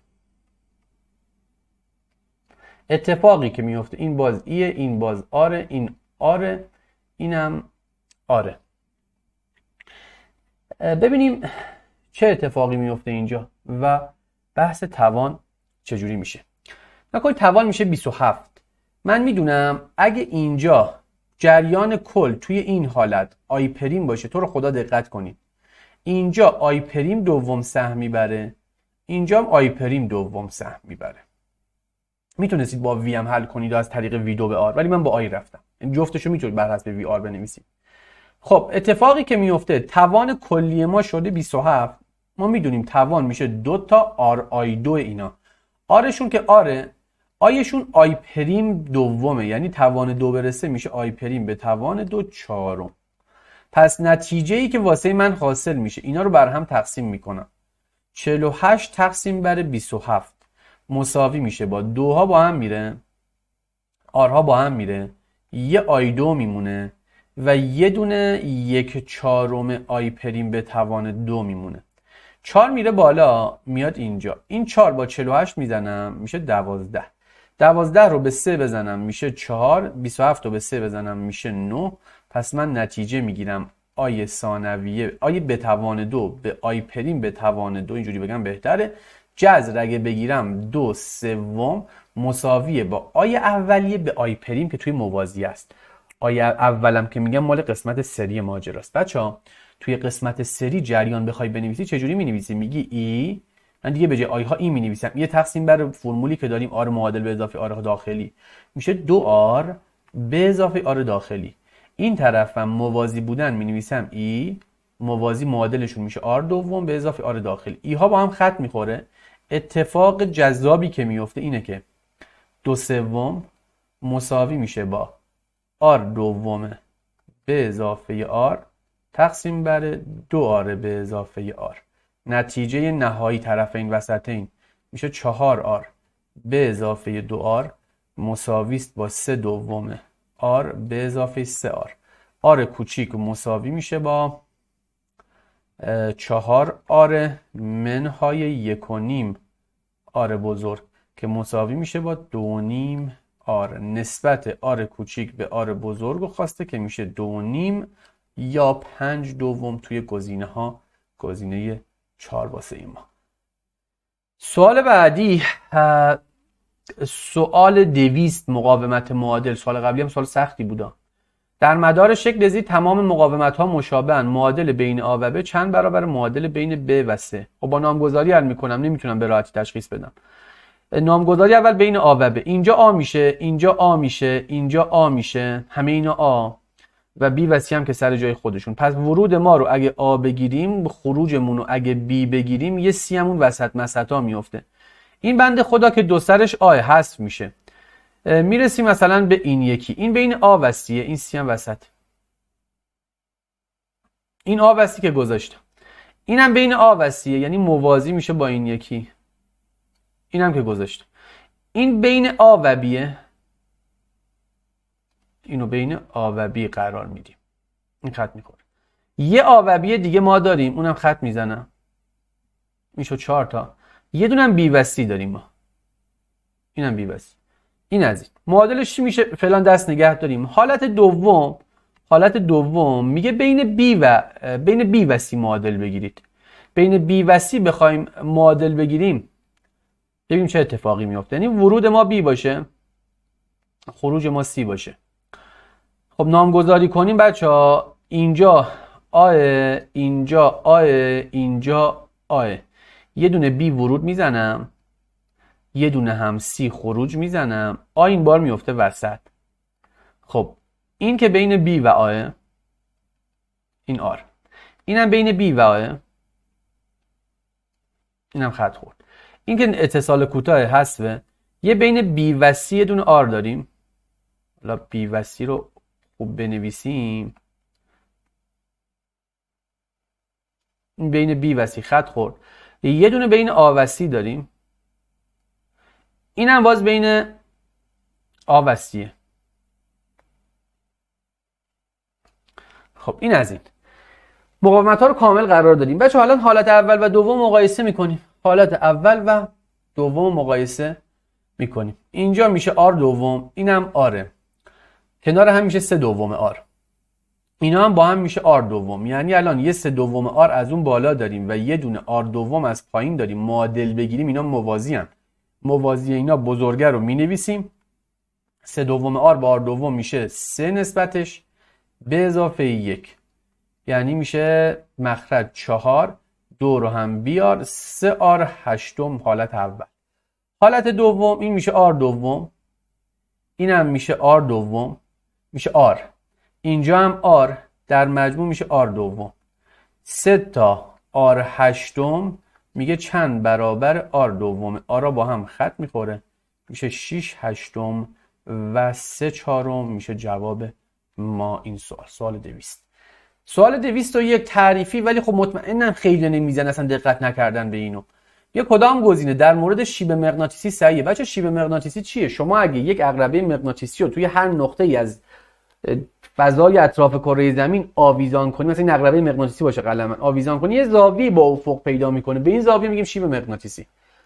اتفاقی که میفته این باز ایه، این باز آره، این آره، اینم آره. ببینیم چه اتفاقی میفته اینجا و بحث توان چجوری میشه. نکنید توان میشه بیست و هفت. من میدونم اگه اینجا جریان کل توی این حالت آی پریم باشه، تو رو خدا دقت کنید اینجا آی پریم دوم سهم میبره، اینجا هم آی پریم دوم سهم میبره. میتونستید با وی هم حل کنید از طریق وی دو به آر، ولی من با آی رفتم. این جفتشو میتونید بر حسب وی آر بنویسید. خب اتفاقی که میفته توان کلی ما شده بیست و هفت. ما میدونیم توان میشه دو تا آر آی دو. اینا آرشون که آره، آیشون آی پریم دومه، یعنی توان دو برسه میشه آی پریم به توان دو چهارم. پس نتیجه ای که واسه من حاصل میشه اینا رو بر هم تقسیم میکنم. چهل و هشت تقسیم بر بیست و هفت مساوی میشه با دوها با هم میره، آرها با هم میره، یه آی دو میمونه و یه دونه یک چهارم آی پریم به توان دو میمونه. چهار میره بالا میاد اینجا. این چهار با چهل و هشت میزنم میشه دوازده. دوازده رو به سه بزنم میشه چهار. بیست و هفت رو به سه بزنم میشه نه. پس من نتیجه میگیرم آی ثانویه، آی به توان دو به آی پریم به توان دو، اینجوری بگم بهتره، جذر اگه بگیرم دو سوم مساویه با آی اولیه به آی پریم که توی موازی است. آی اولم که میگم مال قسمت سری ماجراست. بچه‌ها توی قسمت سری جریان بخوای بنویسی چجوری مینویسی؟ میگی ای، من دیگه به جای آی ها ای مینویسم. یه تقسیم بر فرمولی که داریم آر معادل به اضافه آر داخلی میشه دو آر به اضافه آر داخلی. این طرفم موازی بودن مینویسم ای، موازی معادلشون میشه آر دوم به اضافه آر داخلی. ای ها با هم خط میخوره. اتفاق جذابی که میفته اینه که دو سوم مساوی میشه با آر دوم به اضافه آر تقسیم بر دو آر به اضافه آر. نتیجه نهایی طرفین وسطین میشه چهار آر به اضافه دو آر مساوی است با سه دوم آر به اضافه سه آر. آر کوچیک مساوی میشه با چهار آر منهای یک و نیم آر بزرگ که مساوی میشه با دو نیم آر. نسبت آر کوچیک به آر بزرگ رو خواسته که میشه دو نیم یا پنج دوم توی گزینه ها گزینه چهار واسه ما. سوال بعدی سوال دویست مقاومت معادل. سوال قبلی هم سوال سختی بودا. در مدار شکل زی تمام مقاومت ها مشابهن. معادل بین آ و ب چند برابر معادل بین ب و س؟ خب با نامگذاری حل میکنم، نمیتونم به راحتی تشخیص بدم. نامگذاری اول بین آ و ب. اینجا آ میشه، اینجا آ میشه، اینجا آ میشه، همه اینا آ و بی و سی هم که سر جای خودشون. پس ورود ما رو اگه آ بگیریم، خروجمون رو اگه بی بگیریم، یه سی همون وسط مسطا میفته. این بنده خدا که دو سرش آ حذف میشه. میرسیم مثلا به این یکی، این بین آ و سیه، این سی هم وسط. این آ و سی که گذاشتم، اینم بین آ و سیه، یعنی موازی میشه با این یکی. اینم که گذاشتم، این بین آ و بیه، اینو بین آ و بی قرار میدیم. این خط میخوره. یه آ و بی دیگه ما داریم، اونم خط میزنم، میشه چهار تا. یه دونم بی و سی داریم ما، اینم بی و سی. این از این معادلش چی میشه؟ فعلا دست نگه داریم. حالت دوم، حالت دوم میگه بین بی و بین بی و سی معادل بگیرید. بین بی و سی بخوایم معادل بگیریم، ببینیم چه اتفاقی میفته. یعنی ورود ما بی باشه، خروج ما سی باشه. خب نامگذاری کنیم بچه‌ها. اینجا آ، اینجا آ، اینجا آ. یه دونه بی ورود میزنم، یه دونه هم سی خروج میزنم. آ این بار میفته وسط. خب این که بین بی و آ، این آر. اینم بین بی و آ، اینم خط خورد. این که اتصال کوتاه حذفه. یه بین بی و سی یه دونه آر داریم. حالا بی و سی رو خوب بنویسیم. این بین بی و سی خط خورد. یه دونه بین آ و سی داریم. این هم باز بین آ و سیه. خب این از این مقاومت ها رو کامل قرار دادیم. بچه حالا حالت اول و دوم مقایسه میکنیم. حالت اول و دوم مقایسه میکنیم. اینجا میشه آر دوم، اینم آره. کنار هم میشه سه دوم آر. اینا هم با هم میشه آر دوم. یعنی الان یه سه دوم آر از اون بالا داریم و یه دونه آر دوم از پایین داریم. معادل بگیریم اینا موازی هم. موازی اینا بزرگه رو می نویسیم. سه دوم آر با آر دوم میشه سه نسبتش به اضافه یک، یعنی میشه مخرج چهار. دو رو هم بیار، سه آر هشتم حالت اول. حالت دوم این میشه آر دوم، اینم میشه آر دوم، میشه آر. اینجا هم آر، در مجموع میشه آر دوم. سه تا آر هشتم میگه چند برابر آر دوم. آرا با هم خط میخوره، میشه شش هشتم و سه چهارم میشه جواب ما این سوال. سوال دویست. سوال دویست و یک تعریفی، ولی خب مطمئنم خیلی نمیزن، اصلا دقت نکردن به اینو. یه کدام گزینه در مورد شیب مغناطیسی صحیحه؟ بچه شیب مغناطیسی چیه؟ شما اگه یک عقربه مغناطیسی رو توی هر نقطه ای از فضای اطراف کره زمین آویزان کنی، مثلا این عقربه مغناطیسی باشه قلمن، آویزان کنی یه زاویه با افق پیدا میکنه، به این زاویه میگیم شیب مغناطیسی.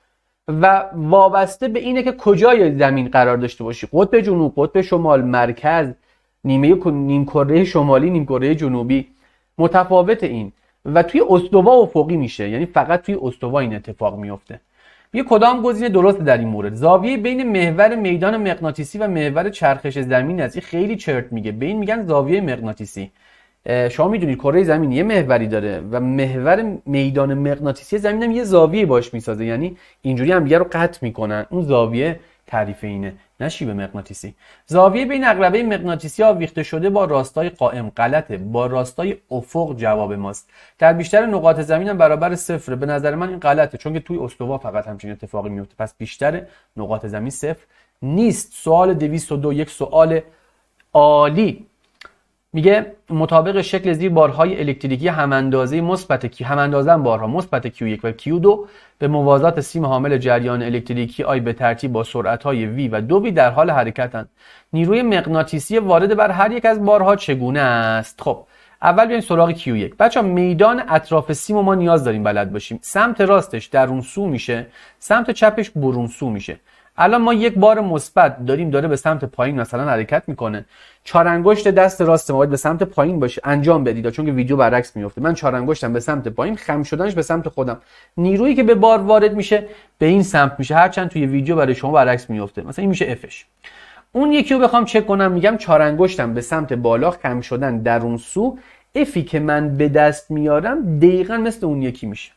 و وابسته به اینه که کجای زمین قرار داشته باشی، قطب جنوب، قطب شمال، مرکز، نیمه نیم کره شمالی، نیم کره جنوبی، متفاوت این. و توی استوا افقی میشه، یعنی فقط توی استوا این اتفاق میفته. یه کدام گزینه درست در این مورد؟ زاویه بین محور میدان مغناطیسی و محور چرخش زمین است. این خیلی چرت میگه، به این میگن زاویه مغناطیسی. شما میدونید کره زمین یه محوری داره و محور میدان مغناطیسی زمین هم یه زاویه باش میسازه، یعنی اینجوری هم دیگه رو قطع میکنن. اون زاویه تعریف اینه، نه شیب مغناطیسی. زاویه بین عقربه مغناطیسی آویخته شده با راستای قائم غلطه، با راستای افق جواب ماست. در بیشتر نقاط زمین هم برابر صفر. به نظر من این غلطه، چون که توی استوا فقط همچین اتفاقی میفته، پس بیشتر نقاط زمین صفر نیست. سوال دویست و دو یک سوال عالی میگه مطابق شکل زیر بارهای الکتریکی هم اندازه مثبت کی هم اندازه بارها مثبت کیو یک و کیو دو به موازات سیم حامل جریان الکتریکی آی به ترتیب با سرعت‌های وی و دو وی در حال حرکتند. نیروی مغناطیسی وارد بر هر یک از بارها چگونه است؟ خب اول بیایم سراغ کیو یک. بچه‌ها میدان اطراف سیم ما نیاز داریم بلد باشیم. سمت راستش درون سو میشه، سمت چپش برون سو میشه. الان ما یک بار مثبت داریم داره به سمت پایین مثلا حرکت میکنه. چهار انگشت دست راست ما باید به سمت پایین باشه. انجام بدید چون که ویدیو برعکس میفته. من چهار انگشتم به سمت پایین، خم شدنش به سمت خودم. نیرویی که به بار وارد میشه به این سمت میشه، هرچند توی ویدیو برای شما برعکس میفته. مثلا این میشه افش. اون یکی رو بخوام چک کنم میگم چهار انگشتم به سمت بالا، خم شدن درون سو. افی که من به دست میارم دقیقاً مثل اون یکی میشه.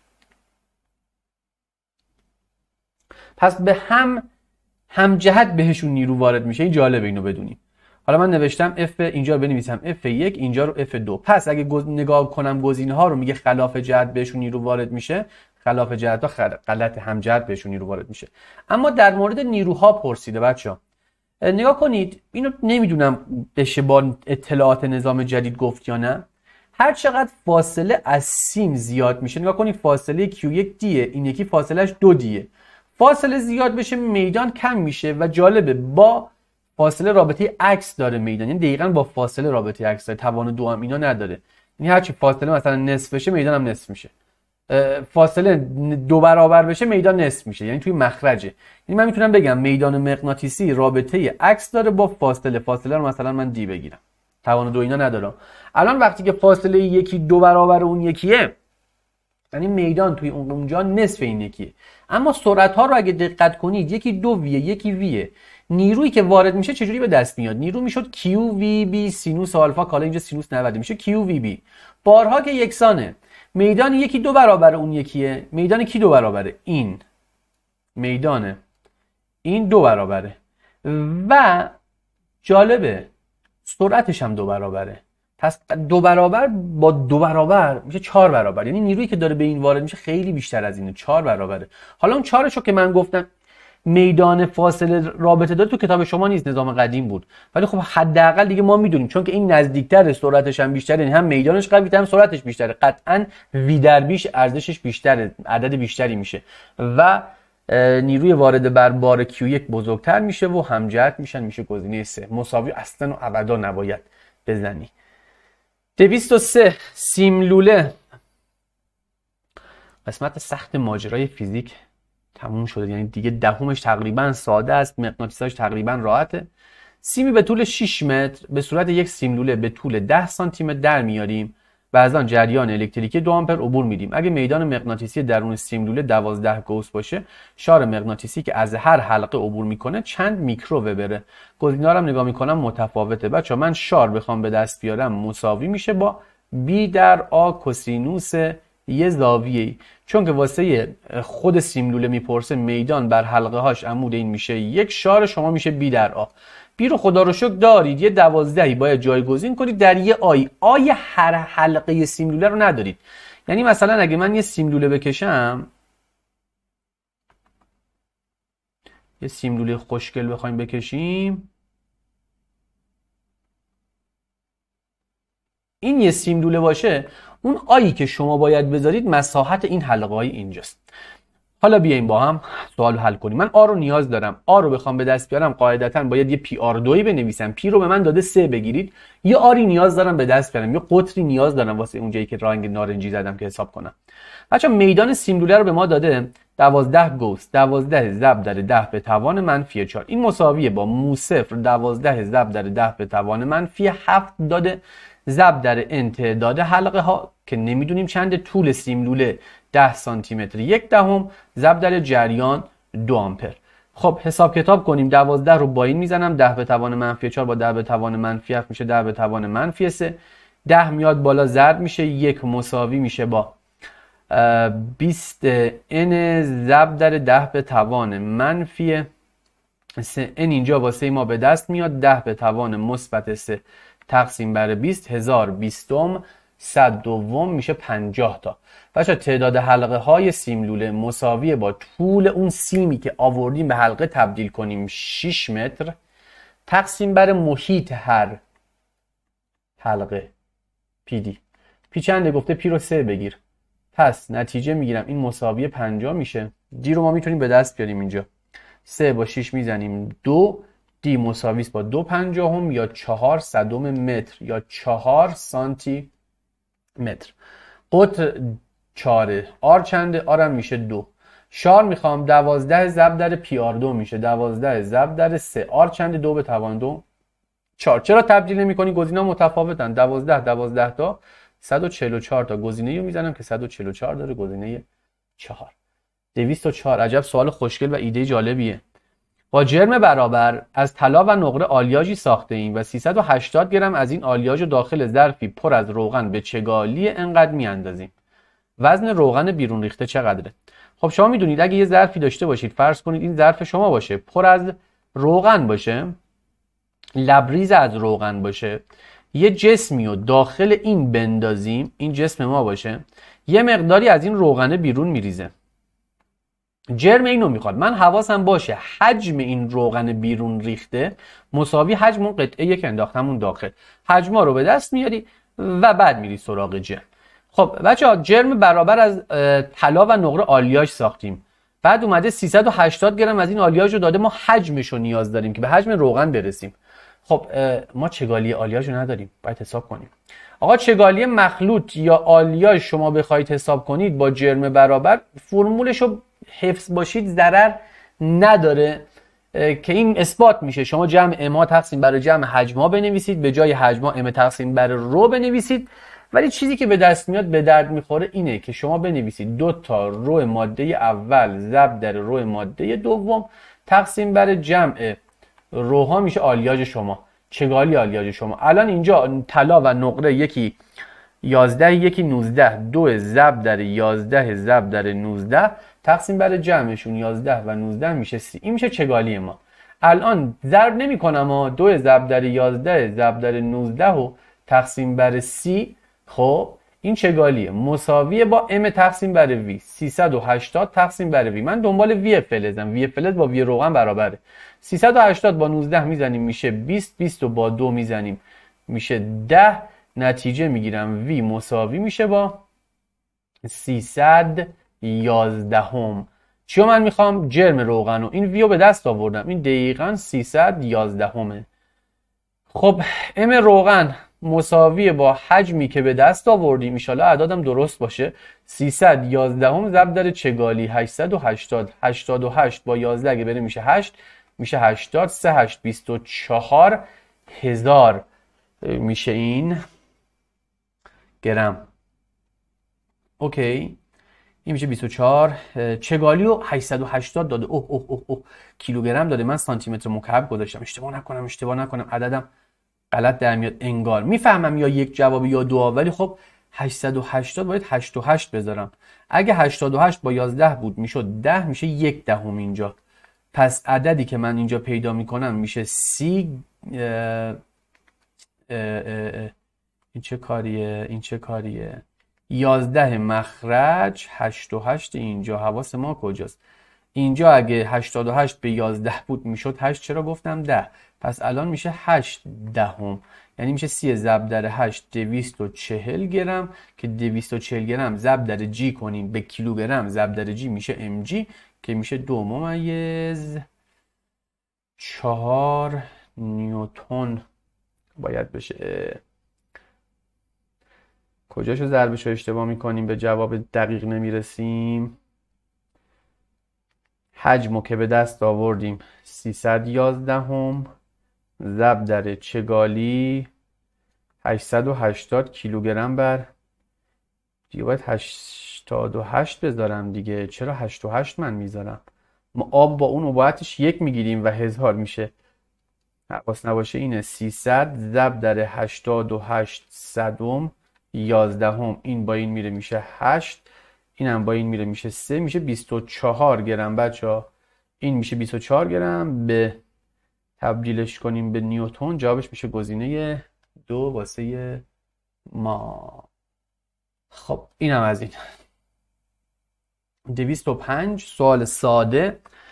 پس به هم هم جهت بهشون نیرو وارد میشه. این جالبه اینو بدونیم. حالا من نوشتم اف، اینجا بنویسم اف یک، اینجا رو اف دو. پس اگه نگاه کنم گزینه ها رو میگه خلاف جهت بهشون نیرو وارد میشه، خلاف جهت ها غلط، هم جهت بهشون نیرو وارد میشه. اما در مورد نیروها پرسیده بچه‌ها. نگاه کنید، اینو نمیدونم بشه با اطلاعات نظام جدید گفت یا نه. هر چقدر فاصله از سیم زیاد میشه، نگاه کنید فاصله کیو یک دیه، این یکی فاصلهش دو دیه. فاصله زیاد بشه میدان کم میشه و جالبه با فاصله رابطه عکس داره میدان، یعنی دقیقاً با فاصله رابطه عکس داره، توان دو هم اینا نداره. یعنی هرچی فاصله مثلا نصف بشه میدان هم نصف میشه، فاصله دو برابر بشه میدان نصف میشه، یعنی توی مخرجه. یعنی من میتونم بگم میدان مغناطیسی رابطه عکس داره با فاصله، فاصله رو مثلا من دی بگیرم، توان دو اینا ندارم. الان وقتی که فاصله یکی دو برابر اون یکیه، یعنی میدان توی اونجا نصف این یکیه. اما سرعت ها رو اگه دقت کنید یکی دو ویه یکی ویه. نیرویی که وارد میشه چجوری به دست میاد؟ نیرو میشد کیو وی بی سینوس آلفا، حالا اینجا سینوس نود میشه کیو وی بی. بارها که یکسانه، میدان یکی دو برابر اون یکیه. میدان کی دو برابره؟ این میدانه، این دو برابره و جالبه سرعتش هم دو برابره. پس دو برابر با دو برابر میشه چهار برابر، یعنی نیرویی که داره به این وارد میشه خیلی بیشتر از اینه، چهار برابره. حالا اون چهارشو که من گفتم میدان فاصله رابطه داره تو کتاب شما نیست، نظام قدیم بود، ولی خب حداقل دیگه ما میدونیم چون که این نزدیکتره، سرعتش هم بیشتره، یعنی هم میدانش قوی‌تره هم سرعتش بیشتره، قطعاً وی در بیش ارزشش بیشتره، عدد بیشتری میشه و نیروی وارد بر بار کیو یک بزرگتر میشه و همجهت میشن، میشه گزینه سه. مساوی اصلا و ابدا نباید بزنی. دویست و سه سیم لوله. قسمت سخت ماجرای فیزیک تموم شده، یعنی دیگه دهمش تقریبا ساده است، مغناطیساش تقریبا راحته. سیمی به طول شش متر به صورت یک سیم لوله به طول ده سانتی متر در میاریم و از آن جریان الکتریکی دو آمپر عبور میدیم. اگه میدان مغناطیسی درون سیم لوله دوازده گوس باشه، شار مغناطیسی که از هر حلقه عبور میکنه چند میکرو وبره. گزینه‌ها رو نگاه میکنم متفاوته. بچه‌ها من شار بخوام به دست بیارم مساوی میشه با بی در آ کوسینوس یه زاویه، چون که واسه خود سیم لوله میپرسه میدان بر حلقه هاش عمود این میشه یک، شار شما میشه بی در آ. بی رو خدا رو شکر دارید، یه دوازدهی باید جایگزین کنید در یه آی. آی هر حلقه سیم لوله رو ندارید. یعنی مثلا اگه من یه سیم لوله بکشم، یه سیم لوله خوشگل بخوایم بکشیم، این یه سیم لوله باشه، اون آیی که شما باید بذارید مساحت این حلقه های اینجاست. حالا بیایم با هم سوال حل کنیم. من آ رو نیاز دارم. آ رو بخوام به دست بیارم قاعدتاً باید یه پی آر دوی بنویسم. پی رو به من داده سه بگیرید. یه آری نیاز دارم به دست بیارم. یه قطری نیاز دارم واسه اونجایی که رنگ نارنجی زدم که حساب کنم. بچا میدان سیم لوله رو به ما داده دوازده گوس، دوازده ضرب در ده به توان منفی چهار. این مساویه با مو صفر دوازده ضرب در ده به توان منفی هفت داده ضرب در ان تعداد حلقه ها که نمیدونیم چند، طول سیم لوله ده سانتی متر یک دهم ضرب در جریان دو آمپر. خب حساب کتاب کنیم. دوازده رو با این میزنم، ده به توان منفی چهار با ده به توان منفی هفت میشه ده به توان منفی سه. ده میاد بالا ضرب میشه یک، مساوی میشه با بیست ان ضرب در ده به توان منفی سه. ان اینجا واسه ما به دست میاد ده به توان مثبت سه تقسیم بر بیست، هزار بیستم صد دوم میشه پنجاه تا. بچه تعداد حلقه های سیم لوله مساویه با طول اون سیمی که آوردیم به حلقه تبدیل کنیم شش متر تقسیم بر محیط هر حلقه پی دی. پی چنده؟ گفته پی رو سه بگیر. پس نتیجه میگیرم این مساوی پنجاه میشه. دی رو ما میتونیم به دست بیاریم اینجا. سه با شش میزنیم دو. دی مساوی است با دو پنجاهم یا چهار صدم متر یا چهار سانتی متر. قطر چهاره. آر چنده؟ آرم میشه دو. شار میخوام دوازده ضرب در پی آر دو میشه دوازده ضرب در سه. آر چنده؟ دو به توان دو چهار. چرا تبدیل نمی کنی؟ گزینه‌ها متفاوتن. دوازده دوازده تا صد و چهل و چهار تا گزینه رو میزنم که صد و چهل و چهار داره. گزینه چهار. دویست و چهار. عجب سوال خوشگل و ایده جالبیه. با جرم برابر از طلا و نقره آلیاژی ساخته ایم و سیصد و هشتاد گرم از این آلیاژ داخل ظرفی پر از روغن به چگالی انقدر میاندازیم. وزن روغن بیرون ریخته چقدره؟ خب شما میدونید اگه یه ظرفی داشته باشید، فرض کنید این ظرف شما باشه، پر از روغن باشه، لبریز از روغن باشه، یه جسمی رو داخل این بندازیم، این جسم ما باشه، یه مقداری از این روغن بیرون میریزه. جرم اینو میخواد من حواسم باشه حجم این روغن بیرون ریخته مساوی حجم اون قطعه یک انداختمون داخل. حجما رو به دست میاری و بعد میری سراغ جرم. خب بچه‌ها جرم برابر از طلا و نقره آلیاژ ساختیم. بعد اومده سیصد و هشتاد گرم از این آلیاژ رو داده، ما حجمش رو نیاز داریم که به حجم روغن برسیم. خب ما چگالی آلیاژ رو نداریم، باید حساب کنیم. آقا چگالی مخلوط یا آلیاژ شما بخواید حساب کنید با جرم برابر، فرمولش رو حفظ باشید ضرر نداره که این اثبات میشه. شما جمع اما تقسیم بر جمع حجما بنویسید، به جای حجما ام تقسیم بر رو بنویسید. ولی چیزی که به دست میاد به درد میخوره اینه که شما بنویسید دو تا رو ماده اول ضرب در رو ماده دوم تقسیم بر جمع روها میشه آلیاژ شما، چگالی آلیاژ شما. الان اینجا طلا و نقره یکی یازده یکی نوزده، دو ضرب در یازده ضرب در نوزده تقسیم بر جمعشون یازده و نوزده میشه سی. این میشه چگالی ما. الان ضرب نمی کنم ها، دو ضرب در یازده ضرب در نوزده و تقسیم بر سی. خب این چگالیه مساویه با ام تقسیم بر وی، سیصد و هشتاد تقسیم بر وی. من دنبال وی فلزم، وی فلز با وی روغن برابره. سیصد و هشتاد با نوزده میزنیم میشه بیست، بیست و با دو میزنیم میشه ده. نتیجه میگیرم وی مساوی میشه با سیصد و یازده هم. چیو من میخوام؟ جرم روغن و این ویو به دست آوردم، این دقیقاً سیصد و یازده همه. خب ام روغن مساوی با حجمی که به دست آوردیم، ان شاءالله اعدادم درست باشه. سیصد و یازده هم ضرب در چگالی هشتصد و هشتاد، هشتاد و هشت با یازده اگه بره میشه هشت، میشه هشتاد، سه هشت بیست و چهار هزار میشه این گرم. اوکی این میشه بیست و چهار. چگالی و هشتصد و هشتاد داده. اوه اوه اوه اوه کیلوگرم داده. من سانتی متر مکعب گذاشتم. اشتباه نکنم اشتباه نکنم عددم غلط در میاد انگار. میفهمم یا یک جواب یا دو، ولی خب هشتصد و هشتاد باید هشت و هشت بذارم. اگه هشتاد و هشت با یازده بود میشد ده، میشه یک دهم اینجا. پس عددی که من اینجا پیدا میکنم میشه سی. اه اه اه این چه کاریه؟ این چه کاریه؟ یازده مخرج، هشت و هشت اینجا. حواس ما کجاست؟ اینجا اگه هشتاد و هشت به یازده بود میشد هشت. چرا گفتم ده؟ پس الان میشه هشت دهم، یعنی میشه سی ضرب در هشت، دویست و چهل گرم که دویست و چهل گرم ضرب در جی کنیم به کیلوگرم ضرب در جی میشه ام جی که میشه دو ممیز چهار نیوتن باید بشه. کجاشو ضربشو اشتباه میکنیم به جواب دقیق نمیرسیم. حجمو که به دست آوردیم سیصد و یازده هم ضرب در چگالی هشتصد و هشتاد کیلوگرم بر دیگه باید هشتاد و هشت بذارم دیگه. چرا هشت و هشت من میذارم؟ ما آب با اون عبارتش یک میگیریم و هزار میشه. حواس نباشه اینه. سیصد ضرب در هشتاد و هشت صدم یازدهم، این با این میره میشه هشت، این هم با این میره میشه سه، میشه بیست و چهار گرم بچه ها. این میشه بیست و چهار گرم. به تبدیلش کنیم به نیوتن جوابش میشه گزینه دو واسه ما. خب اینم از این. دویست و پنج سوال ساده.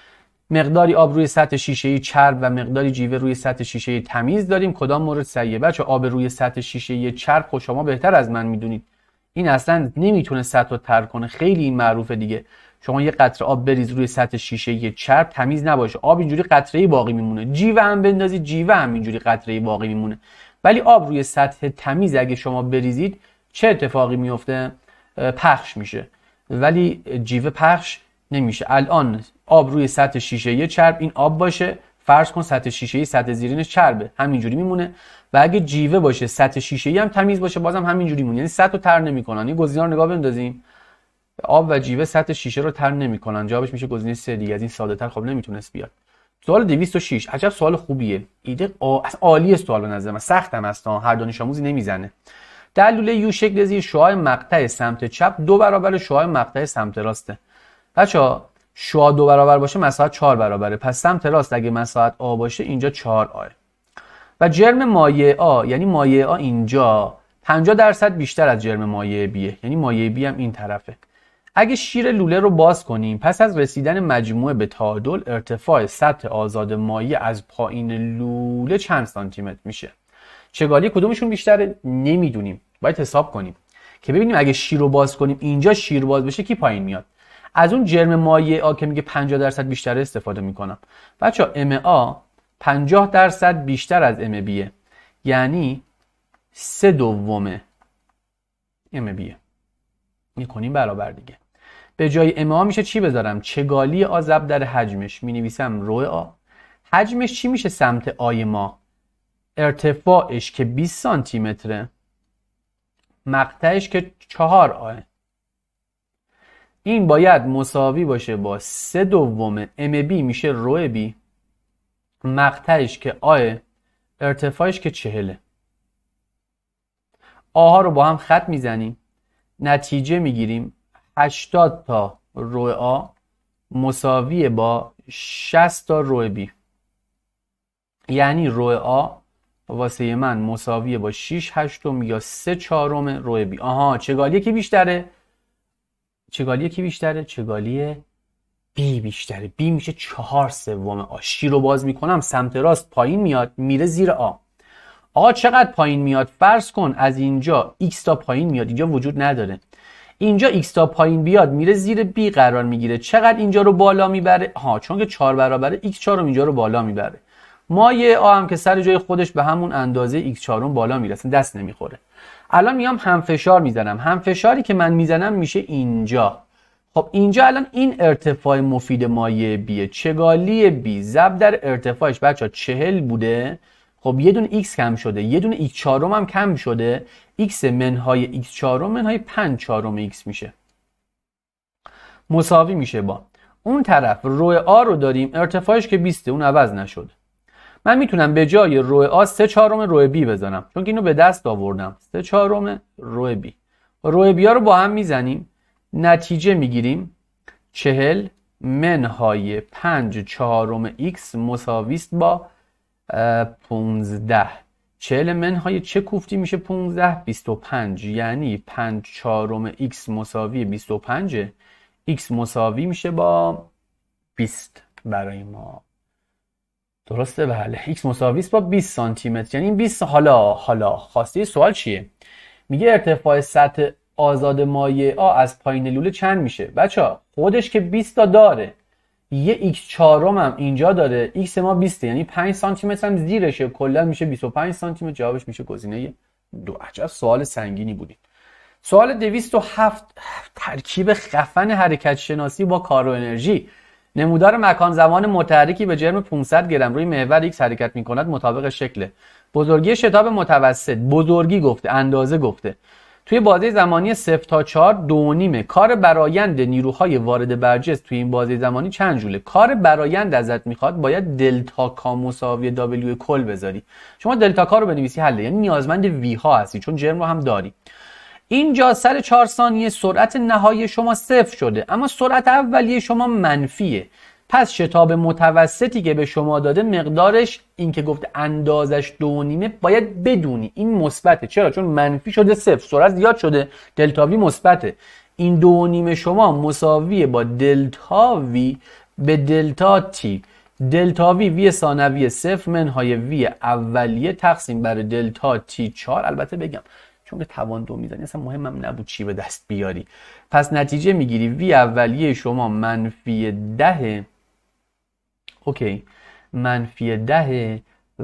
مقداری آب روی سطح شیشه‌ای چرب و مقداری جیوه روی سطح شیشه‌ای تمیز داریم. کدام مورد صحیحه؟ بچه آب روی سطح شیشه‌ای چرب خب شما بهتر از من میدونید این اصلا نمیتونه سطح رو تر کنه، خیلی این معروفه دیگه. شما یه قطره آب بریز روی سطح شیشه‌ای چرب تمیز نباشه، آب اینجوری قطره‌ای باقی میمونه. جیوه هم بندازید، جیوه هم اینجوری قطره‌ای باقی میمونه. ولی آب روی سطح تمیز اگه شما بریزید چه اتفاقی میفته؟ پخش میشه. ولی جیوه پخش نمیشه. الان آب روی سطح شیشه‌ای چرب این آب باشه، فرض کن سطح شیشه‌ای سطح زیرینش چربه، همینجوری میمونه. و اگه جیوه باشه سطح شیشه‌ای هم تمیز باشه بازم همینجوری میمونه، یعنی سطح رو تر نمیکنن. این گزینه‌ها رو نگاه بندازیم، آب و جیوه سطح شیشه رو تر نمیکنن، جوابش میشه گزینه سه دیگه. از این ساده‌تر خب نمیتونست بیاد. سوال دویست و شش، عجب سوال خوبیه، ایده عالیه سوال به نظر من، سختم است، هر دانش آموزی نمیزنه. در لوله یو شکل زیر شعاع مقطع سمت چپ دو برابر شعاع مقطع سمت راسته. بچه‌ها شعاع دو برابر باشه مساحت چهار برابره، پس سمت راست اگه مساحت آ باشه اینجا چهار آ. و جرم مایع آ یعنی مایع آ اینجا پنجاه درصد بیشتر از جرم مایع بیه، یعنی مایع بی هم این طرفه. اگه شیر لوله رو باز کنیم پس از رسیدن مجموعه به تعادل ارتفاع سطح آزاد مایع از پایین لوله چند سانتی متر میشه؟ چگالی کدومشون بیشتره؟ نمیدونیم، باید حساب کنیم که ببینیم اگه شیر رو باز کنیم اینجا شیر باز بشه کی پایین میاد. از اون جرم مایع آ که میگه پنجاه درصد بیشتره استفاده میکنم. بچا ام آ پنجاه درصد بیشتر از ام بیه، یعنی سه دوم ام بیه. میکنیم برابر دیگه. به جای ام آ میشه چی بذارم؟ چگالی آ ضرب در حجمش، می نویسم رو آ. حجمش چی میشه سمت آی ما؟ ارتفاعش که بیست سانتی متره، مقطعش که چهار آه. این باید مساوی باشه با سه دوم ام بی میشه رو بی، مقطعش که آه، ارتفاعش که چهله. آها رو با هم خط میزنیم، نتیجه میگیریم هشتاد تا رو آ مساوی با شصت تا رو بی، یعنی رو آ واسه من مساویه با شش هشتم یا سه چهارم رو بی. آها چگالیه کی بیشتره؟ چگالیه کی بیشتره؟ چگالیه بی بیشتره. بی میشه چهار سوم آ. شیر رو باز میکنم سمت راست پایین میاد میره زیر آ. آقا چقدر پایین میاد؟ فرض کن از اینجا x تا پایین میاد، اینجا وجود نداره. اینجا x تا پایین بیاد میره زیر b قرار میگیره. چقدر اینجا رو بالا میبره؟ ها چون که چهار برابره x چهار اینجا رو بالا میبره. مایع آ هم که سر جای خودش به همون اندازه x چهار بالا میرسه، دست نمیخوره. الان میام هم فشار میزنم. هم فشاری که من میزنم میشه اینجا. خب اینجا الان این ارتفاع مفید مایع بیه، چگالی بی ضرب در ارتفاعش بچا چهل بوده. خب یه دونه x کم شده، یه دونه x چهارم هم کم شده، x منهای x چهارم منهای پنج چهارم x میشه، مساوی میشه با اون طرف رو آ رو داریم ارتفاعش که بیست، اون عوض نشد. من میتونم به جای رو آ سه چهارم رو بی بزنم چون که اینو به دست آوردم. سه چهارم رو بی، رو بی ها رو با هم میزنیم، نتیجه میگیریم چهل منهای پنج چهارم x مساویست با پونزده. چهل منهای چه کوفتی میشه پونزده؟ بیست و پنج، یعنی پنج چهارم x مساوی بیست و پنج، x مساوی میشه با بیست برای ما. درسته؟ بله. x مساوی است با بیست سانتی متر، یعنی بیست. حالا حالا خواسته سوال چیه؟ میگه ارتفاع سطح آزاد مایع آ از پایین لوله چند میشه؟ بچا خودش که بیست تا داره، یه x چهارم هم اینجا داره، x ما بیست، یعنی پنج سانتی متر هم زیرشه، کلا میشه بیست و پنج سانتی متر. جوابش میشه گزینه دو. عجب سوال سنگینی بودید. سوال دویست و هفت، ترکیب خفن حرکت شناسی با کار و انرژی. نمودار مکان زمان متحرکی به جرم پانصد گرم روی محور x حرکت میکند مطابق شکل. بزرگی شتاب متوسط، بزرگی گفته، اندازه گفته. توی بازه زمانی صفر تا چهار دو نیمه. کار برآیند نیروهای وارد بر جسم توی این بازه زمانی چند جوله؟ کار برآیند ازت میخواد باید دلتا کا مساوی دبلیو کل بذاری. شما دلتا کا رو بنویسی حله، یعنی نیازمند وی ها هستی چون جرم رو هم داری. اینجا سر چهار ثانیه سرعت نهایی شما صفر شده اما سرعت اولیه شما منفیه. پس شتاب متوسطی که به شما داده مقدارش، این که گفته اندازش دو نیمه، باید بدونی این مثبته. چرا؟ چون منفی شده صفر، سرعت زیاد شده، دلتا وی مثبته. این دو نیمه شما مساویه با دلتا وی به دلتا تی. دلتا وی وی ثانویه صفر منهای وی اولیه تقسیم بر دلتا تی چهار. البته بگم چون که توان دو میزنی اصلا مهمم نبود چی به دست بیاری. پس نتیجه میگیری وی اولیه شما منفی ده، اوکی، منفی ده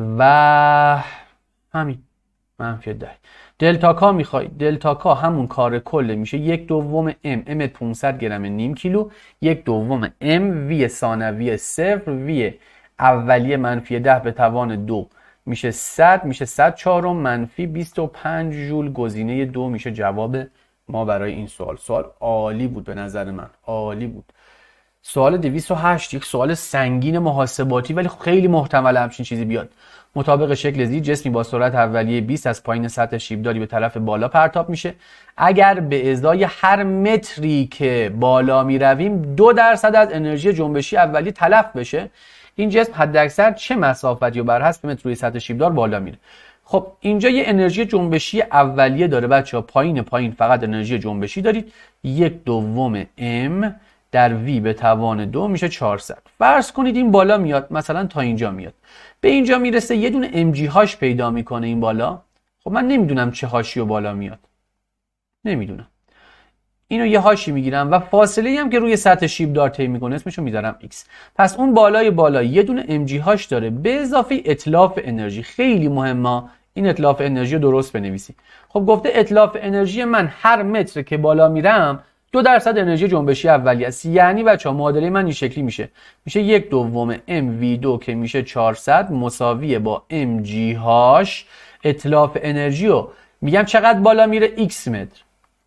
و همین منفی ده. دلتا کا میخوای، دلتا کا همون کار کله میشه یک دوم ام، ام پانصد گرم نیم کیلو، یک دوم ام وی ثانویه صفر وی اولیه منفی ده به توان دو میشه صد، میشه صد چهارم منفی بیست و پنج ژول. گزینه دو میشه جواب ما برای این سوال. سوال عالی بود به نظر من، عالی بود. سوال دویست و هشت یک سوال سنگین محاسباتی ولی خیلی محتمل همچین چیزی بیاد. مطابق شکل زیر جسمی با سرعت اولیه بیست از پایین سطح شیبداری به طرف بالا پرتاب میشه. اگر به ازای هر متری که بالا میرویم دو درصد از انرژی جنبشی اولیه تلف بشه، این جسم حداکثر چه مسافتی رو بر حسب متر روی سطح شیبدار بالا میره؟ خب اینجا یه انرژی جنبشی اولیه داره بچه‌ها، پایین پایین فقط انرژی جنبشی دارید. یک دوم ام در وی به توان دو میشه چهارصد. فرض کنید این بالا میاد، مثلا تا اینجا میاد، به اینجا میرسه، یه دونه ام جی هاش پیدا میکنه این بالا. خب من نمیدونم چه هاشی و بالا میاد، نمیدونم. اینو یه هاشی میگیرم و فاصله هم که روی سطح شیبدار طی میکنه اسمشو میذارم x. پس اون بالای بالا یه دونه ام جی هاش داره به اضافه اتلاف انرژی. خیلی مهمه این اتلاف انرژی رو درست بنویسی. خب گفته اتلاف انرژی من هر متر که بالا میرم دو درصد انرژی جنبشی اولیه است. یعنی بچه‌ها معادله من این شکلی میشه، میشه یک دوم ام وی دو که میشه چهارصد مساویه با ام جی هاش. اتلاف انرژی رو میگم چقدر بالا میره، x متر.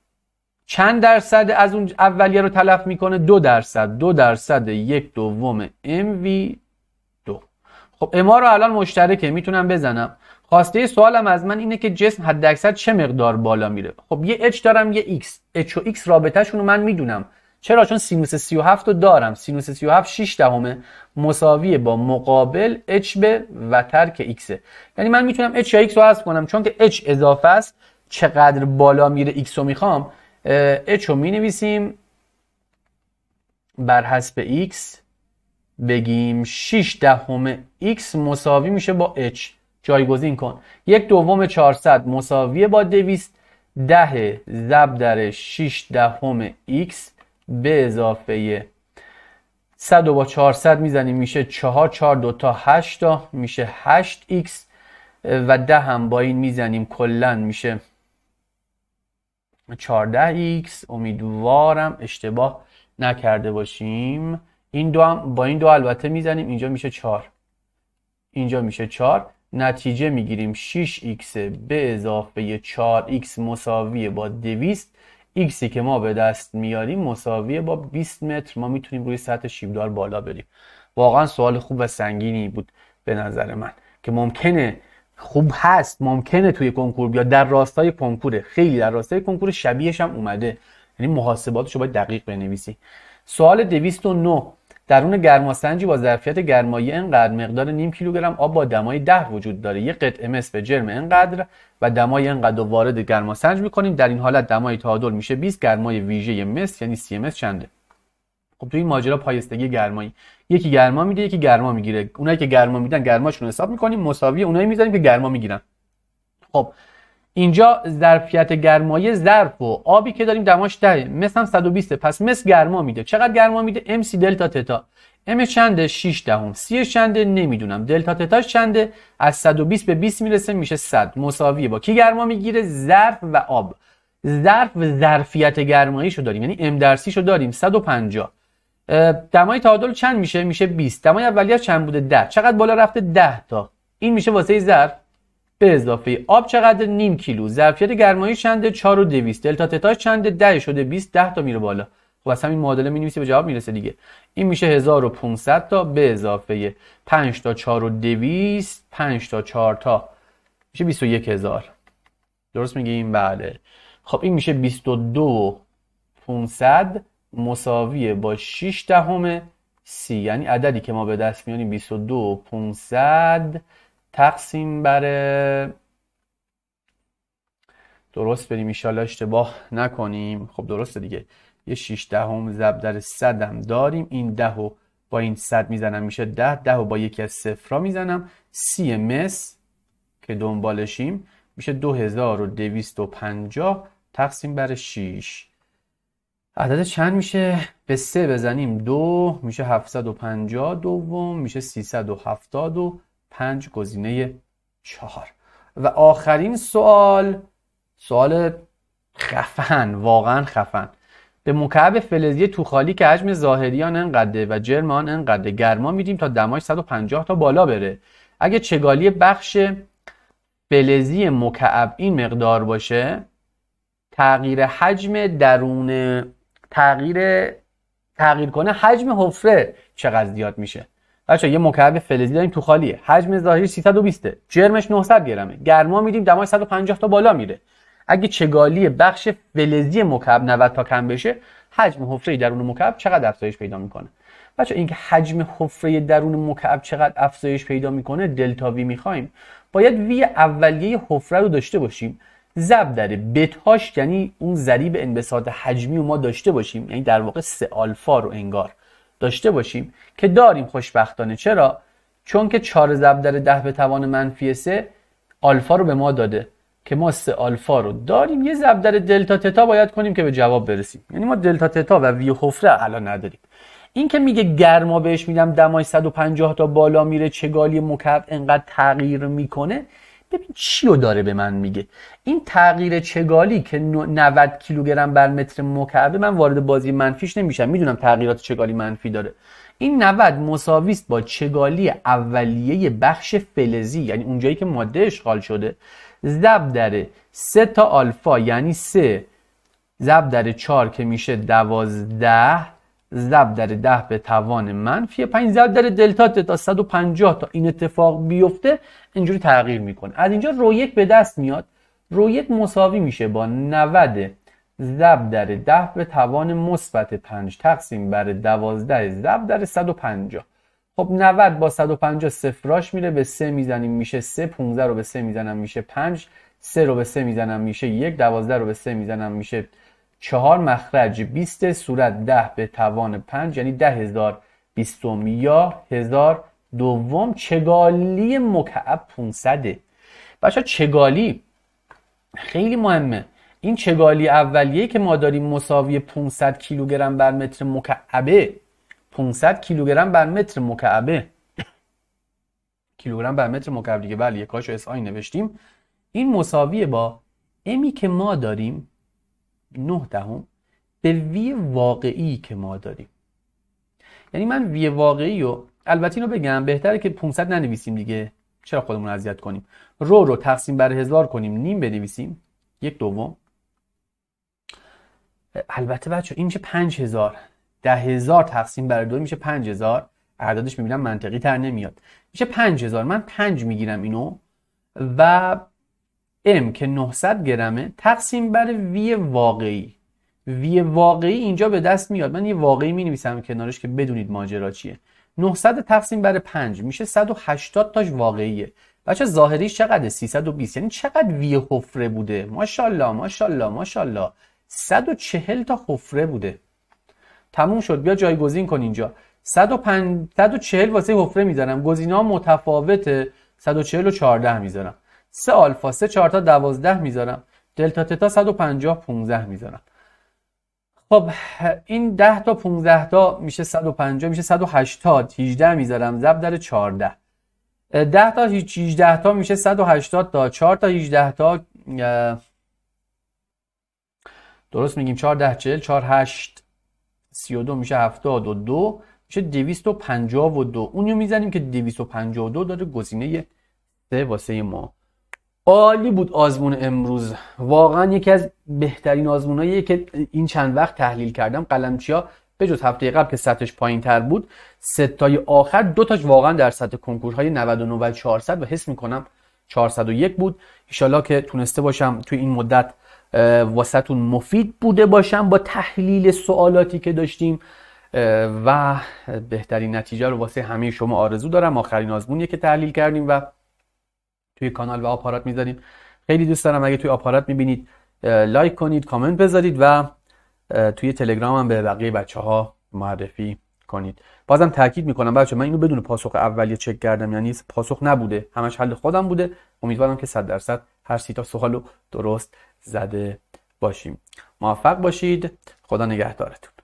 چند درصد از اون اولیه رو تلف میکنه؟ دو درصد. دو درصد یک دوم ام وی دو. خب اما رو الان مشترکه میتونم بزنم. خواسته سوالم از من اینه که جسم حداکثر چه مقدار بالا میره. خب یه h دارم یه x، h و x رابطه‌شون رو من میدونم. چرا؟ چون سینوس سی و هفت رو دارم. سینوس سی و هفت شش دهمه مساویه با مقابل h به و ترک x. یعنی من میتونم h یا x رو حذف کنم چون که h اضافه است. چقدر بالا میره x رو میخوام، h رو می نویسیم بر حسب x، بگیم شش دهم x مساوی میشه با h. جایگزین کن. یک دوم چهارصد مساویه با دویست. ده ضرب در شش دهم x به اضافه صد و با چهارصد میزنیم میشه چهار. چهار دوتا هشت تا میشه هشت x و ده هم با این میزنیم کلن میشه چهارده x. امیدوارم اشتباه نکرده باشیم. این دو هم با این دو البته میزنیم اینجا میشه چهار، اینجا میشه چهار. نتیجه میگیریم شش x به اضافه چهار x مساویه با دویست. xی که ما به دست میاریم مساویه با بیست متر. ما میتونیم روی سطح شیبدار بالا بریم. واقعا سوال خوب و سنگینی بود به نظر من که ممکنه خوب هست، ممکنه توی کنکور بیاد، در راستای کنکوره، خیلی در راستای کنکور، شبیهش هم اومده. یعنی محاسباتش رو باید دقیق بنویسی. سوال دویست و نه، درون گرماسنجی با ظرفیت گرمایی انقدر مقدار نیم کیلوگرم آب با دمای ده وجود داره. یک قطعه مس به جرم انقدر و دمای انقدر رو وارد گرماسنج میکنیم. در این حالت دمای تعادل میشه بیست. گرمای ویژه مس یعنی سی ام اس چنده؟ خب توی این ماجرا پایستگی گرمایی، یکی گرما میده یکی گرما میگیره. اونایی که گرما میدن گرماشون رو حساب میکنیم مساوی اونایی میذاریم که گرما میگیرن. خب اینجا ظرفیت گرمایی ظرف و آبی که داریم دماش ده، مس هم صد و بیست. پس مس گرما میده. چقدر گرما میده؟ ام سی دلتا تتا. ام چنده؟ شش دهم. سی چنده؟ نمیدونم. دلتا تتاش چنده؟ از صد و بیست به بیست میرسه میشه صد. مساویه با کی گرما میگیره؟ ظرف و آب. ظرف و ظرفیت گرماییشو داریم، یعنی ام در سی شو داریم صد و پنجاه. دمای تعادل چند میشه؟ میشه بیست. دمای اولیه چند بوده؟ ده. چقدر بالا رفته؟ ده تا. این میشه واسه ظرف. به اضافه آب چقدر؟ نیم کیلو. ظرفیت گرمایی چنده؟ چهار و دویست. دلتا تتاش چنده؟ ده شده بیست. ده تا میره بالا. خب اصلا این معادله می‌نویسی به جواب میرسه دیگه. این میشه هزار و پانصد تا به اضافه پنج تا چهار و دویست. پنج تا چهار تا میشه بیست و یک هزار. درست میگیم؟ بله. خب این میشه بیست و دو پانصد مساویه با شش دهم سی. یعنی عددی که ما به دست میاریم بیست و دو پانصد تقسیم بر، درست بریم انشالله اشتباه نکنیم. خب درسته دیگه. یه شش دهم ضرب در صد هم داریم. این ده و با این صد میزنم میشه ده، ده و با یکی از صفرها میزنم، سی مس که دنبالشیم میشه دو هزار و دویست و پنجاه تقسیم بر شیش. عدد چند میشه؟ به سه بزنیم دو میشه هفتصد و پنجاه، دوم میشه سیصد و هفتاد و پنج گزینه چهار. و آخرین سوال، سوال خفن، واقعا خفن. به مکعب فلزی توخالی که حجم ظاهری آن انقدره و جرم آن انقدره گرما میدیم تا دماش صد و پنجاه تا بالا بره. اگه چگالی بخش فلزی مکعب این مقدار باشه، تغییر حجم درون تغییر تغییر کنه حجم حفره چقدر زیاد میشه؟ بچه‌ها یه مکعب فلزی داریم توخالیه، حجم ظاهری سیصد و بیست، جرمش نهصد گرمه، گرما میدیم دماش صد و پنجاه تا بالا میره. اگه چگالی بخش فلزی مکعب نود تا کم بشه، حجم حفره درون مکعب چقدر افزایش پیدا میکنه؟ بچه‌ها اینکه حجم حفره درون مکعب چقدر افزایش پیدا میکنه، دلتا وی میخوایم، باید وی اولیه حفره رو داشته باشیم، ضرب در بتاش یعنی اون ضریب انبساط حجمی رو ما داشته باشیم، یعنی در واقع سه آلفا رو انگار داشته باشیم که داریم خوشبختانه. چرا؟ چون که چهار ضرب در ده به توان منفی سه آلفا رو به ما داده که ما سه آلفا رو داریم، یه ضرب در دلتا تتا باید کنیم که به جواب برسیم. یعنی ما دلتا تتا و وی حفره الان نداریم. این که میگه گرما بهش میدم دمای صد و پنجاه تا بالا میره، چگالی مکعب انقدر تغییر میکنه، ببین چی رو داره به من میگه. این تغییر چگالی که نود کیلوگرم بر متر مکعب، من وارد بازی منفیش نمیشم، میدونم تغییرات چگالی منفی داره. این نود مساوی است با چگالی اولیه بخش فلزی، یعنی اونجایی که ماده اشغال شده، ضرب در سه تا آلفا یعنی سه ضرب در چهار که میشه دوازده، ضرب در ده به توان منفی پنج، ضرب در دلتا تتا صد و پنجاه تا این اتفاق بیفته اینجوری تغییر میکنه. از اینجا رو یک به دست میاد، رو یک مساوی میشه با نود ضرب در ده به توان مثبت پنج تقسیم بر دوازده ضرب در صد و پنجاه. خب نود با صد و پنجاه صفراش میره، به سه میزنیم میشه سه، پانزده رو به سه میزنم میشه پنج، سه رو به سه میزنم میشه یک، دوازده رو به سه میزنم میشه چهار، مخرج بیست، صورت ده به توان پنج یعنی ده هزار بیستم یا هزار دوم. چگالی مکعب پانصده. بچه چگالی خیلی مهمه. این چگالی اولیه که ما داریم مساوی پانصد کیلوگرم بر متر مکعبه، پانصد کیلوگرم بر متر مکعبه، کیلوگرم بر متر مکعب دیگه، بله یکاشو اس آی نوشتیم. این مساویه با امی که ما داریم نه دهم به وی واقعی که ما داریم. یعنی من وی واقعی رو، البته اینو بگم بهتره که پانصد ننویسیم دیگه، چرا خودمون اذیت کنیم، رو رو تقسیم بر هزار کنیم، نیم بنویسیم، یک دوم. البته بچه این میشه پنج هزار، ده هزار تقسیم بر دو میشه پنج هزار، اعدادش میبینم منطقی تر نمیاد، میشه پنج هزار. من پنج میگیرم اینو و ام که نهصد گرمه تقسیم بر وی واقعی. وی واقعی اینجا به دست میاد، من یه واقعی می نویسم کنارش که بدونید ماجرا چیه. نهصد تقسیم بر پنج میشه صد و هشتاد تاش واقعیه. بچه ظاهریش چقدره؟ سیصد و بیست. یعنی چقدر وی حفره بوده؟ ماشاءالله ماشاءالله ماشاءالله صد و چهل تا حفره بوده. تموم شد. بیا جایگزین کن اینجا. صد و پنج صد و چهل واسه حفره میذارم، گزینه‌ها متفاوته، صد و چهل و چهارده میذارم. سه آلفا سه چهار تا دوازده میذارم، دلتا تتا صد و پنجاه پانزده میذارم. خب این ده تا پانزده تا میشه صد و پنجاه، میشه صد و هشتاد، هجده میذارم ضرب در چهارده. ده تا هجده تا میشه صد و هشتاد تا، چهار تا هجده تا درست میگیم، چهار ده چهل، چهار هشت سی و دو میشه هفتاد و دو، میشه دویست و پنجاه و دو. اونیو میزنیم که دویست و پنجاه و دو داره گزینه سه واسه ما. عالی بود آزمون امروز، واقعا یکی از بهترین آزموناییه که این چند وقت تحلیل کردم. قلمچیا به جز هفته قبل که سطحش پایین تر بود، سه تای آخر دو تاش واقعا در سطح کنکورهای نود و نه و چهارصد و حس میکنم چهارصد و یک بود. ان که تونسته باشم توی این مدت واسهتون مفید بوده باشم با تحلیل سوالاتی که داشتیم و بهترین نتیجه رو واسه همه شما آرزو دارم. آخرین آزمونیه که تحلیل کردیم و توی کانال و آپارات میذاریم. خیلی دوست دارم اگه توی آپارات میبینید لایک کنید، کامنت بذارید و توی تلگرام هم به بقیه بچه ها معرفی کنید. بازم تاکید میکنم بچه، من اینو بدون پاسخ اولیه چک کردم، یعنی پاسخ نبوده، همش حل خودم بوده. امیدوارم که صد درصد هر سی تا سوالو درست زده باشیم. موفق باشید. خدا نگهدارتون.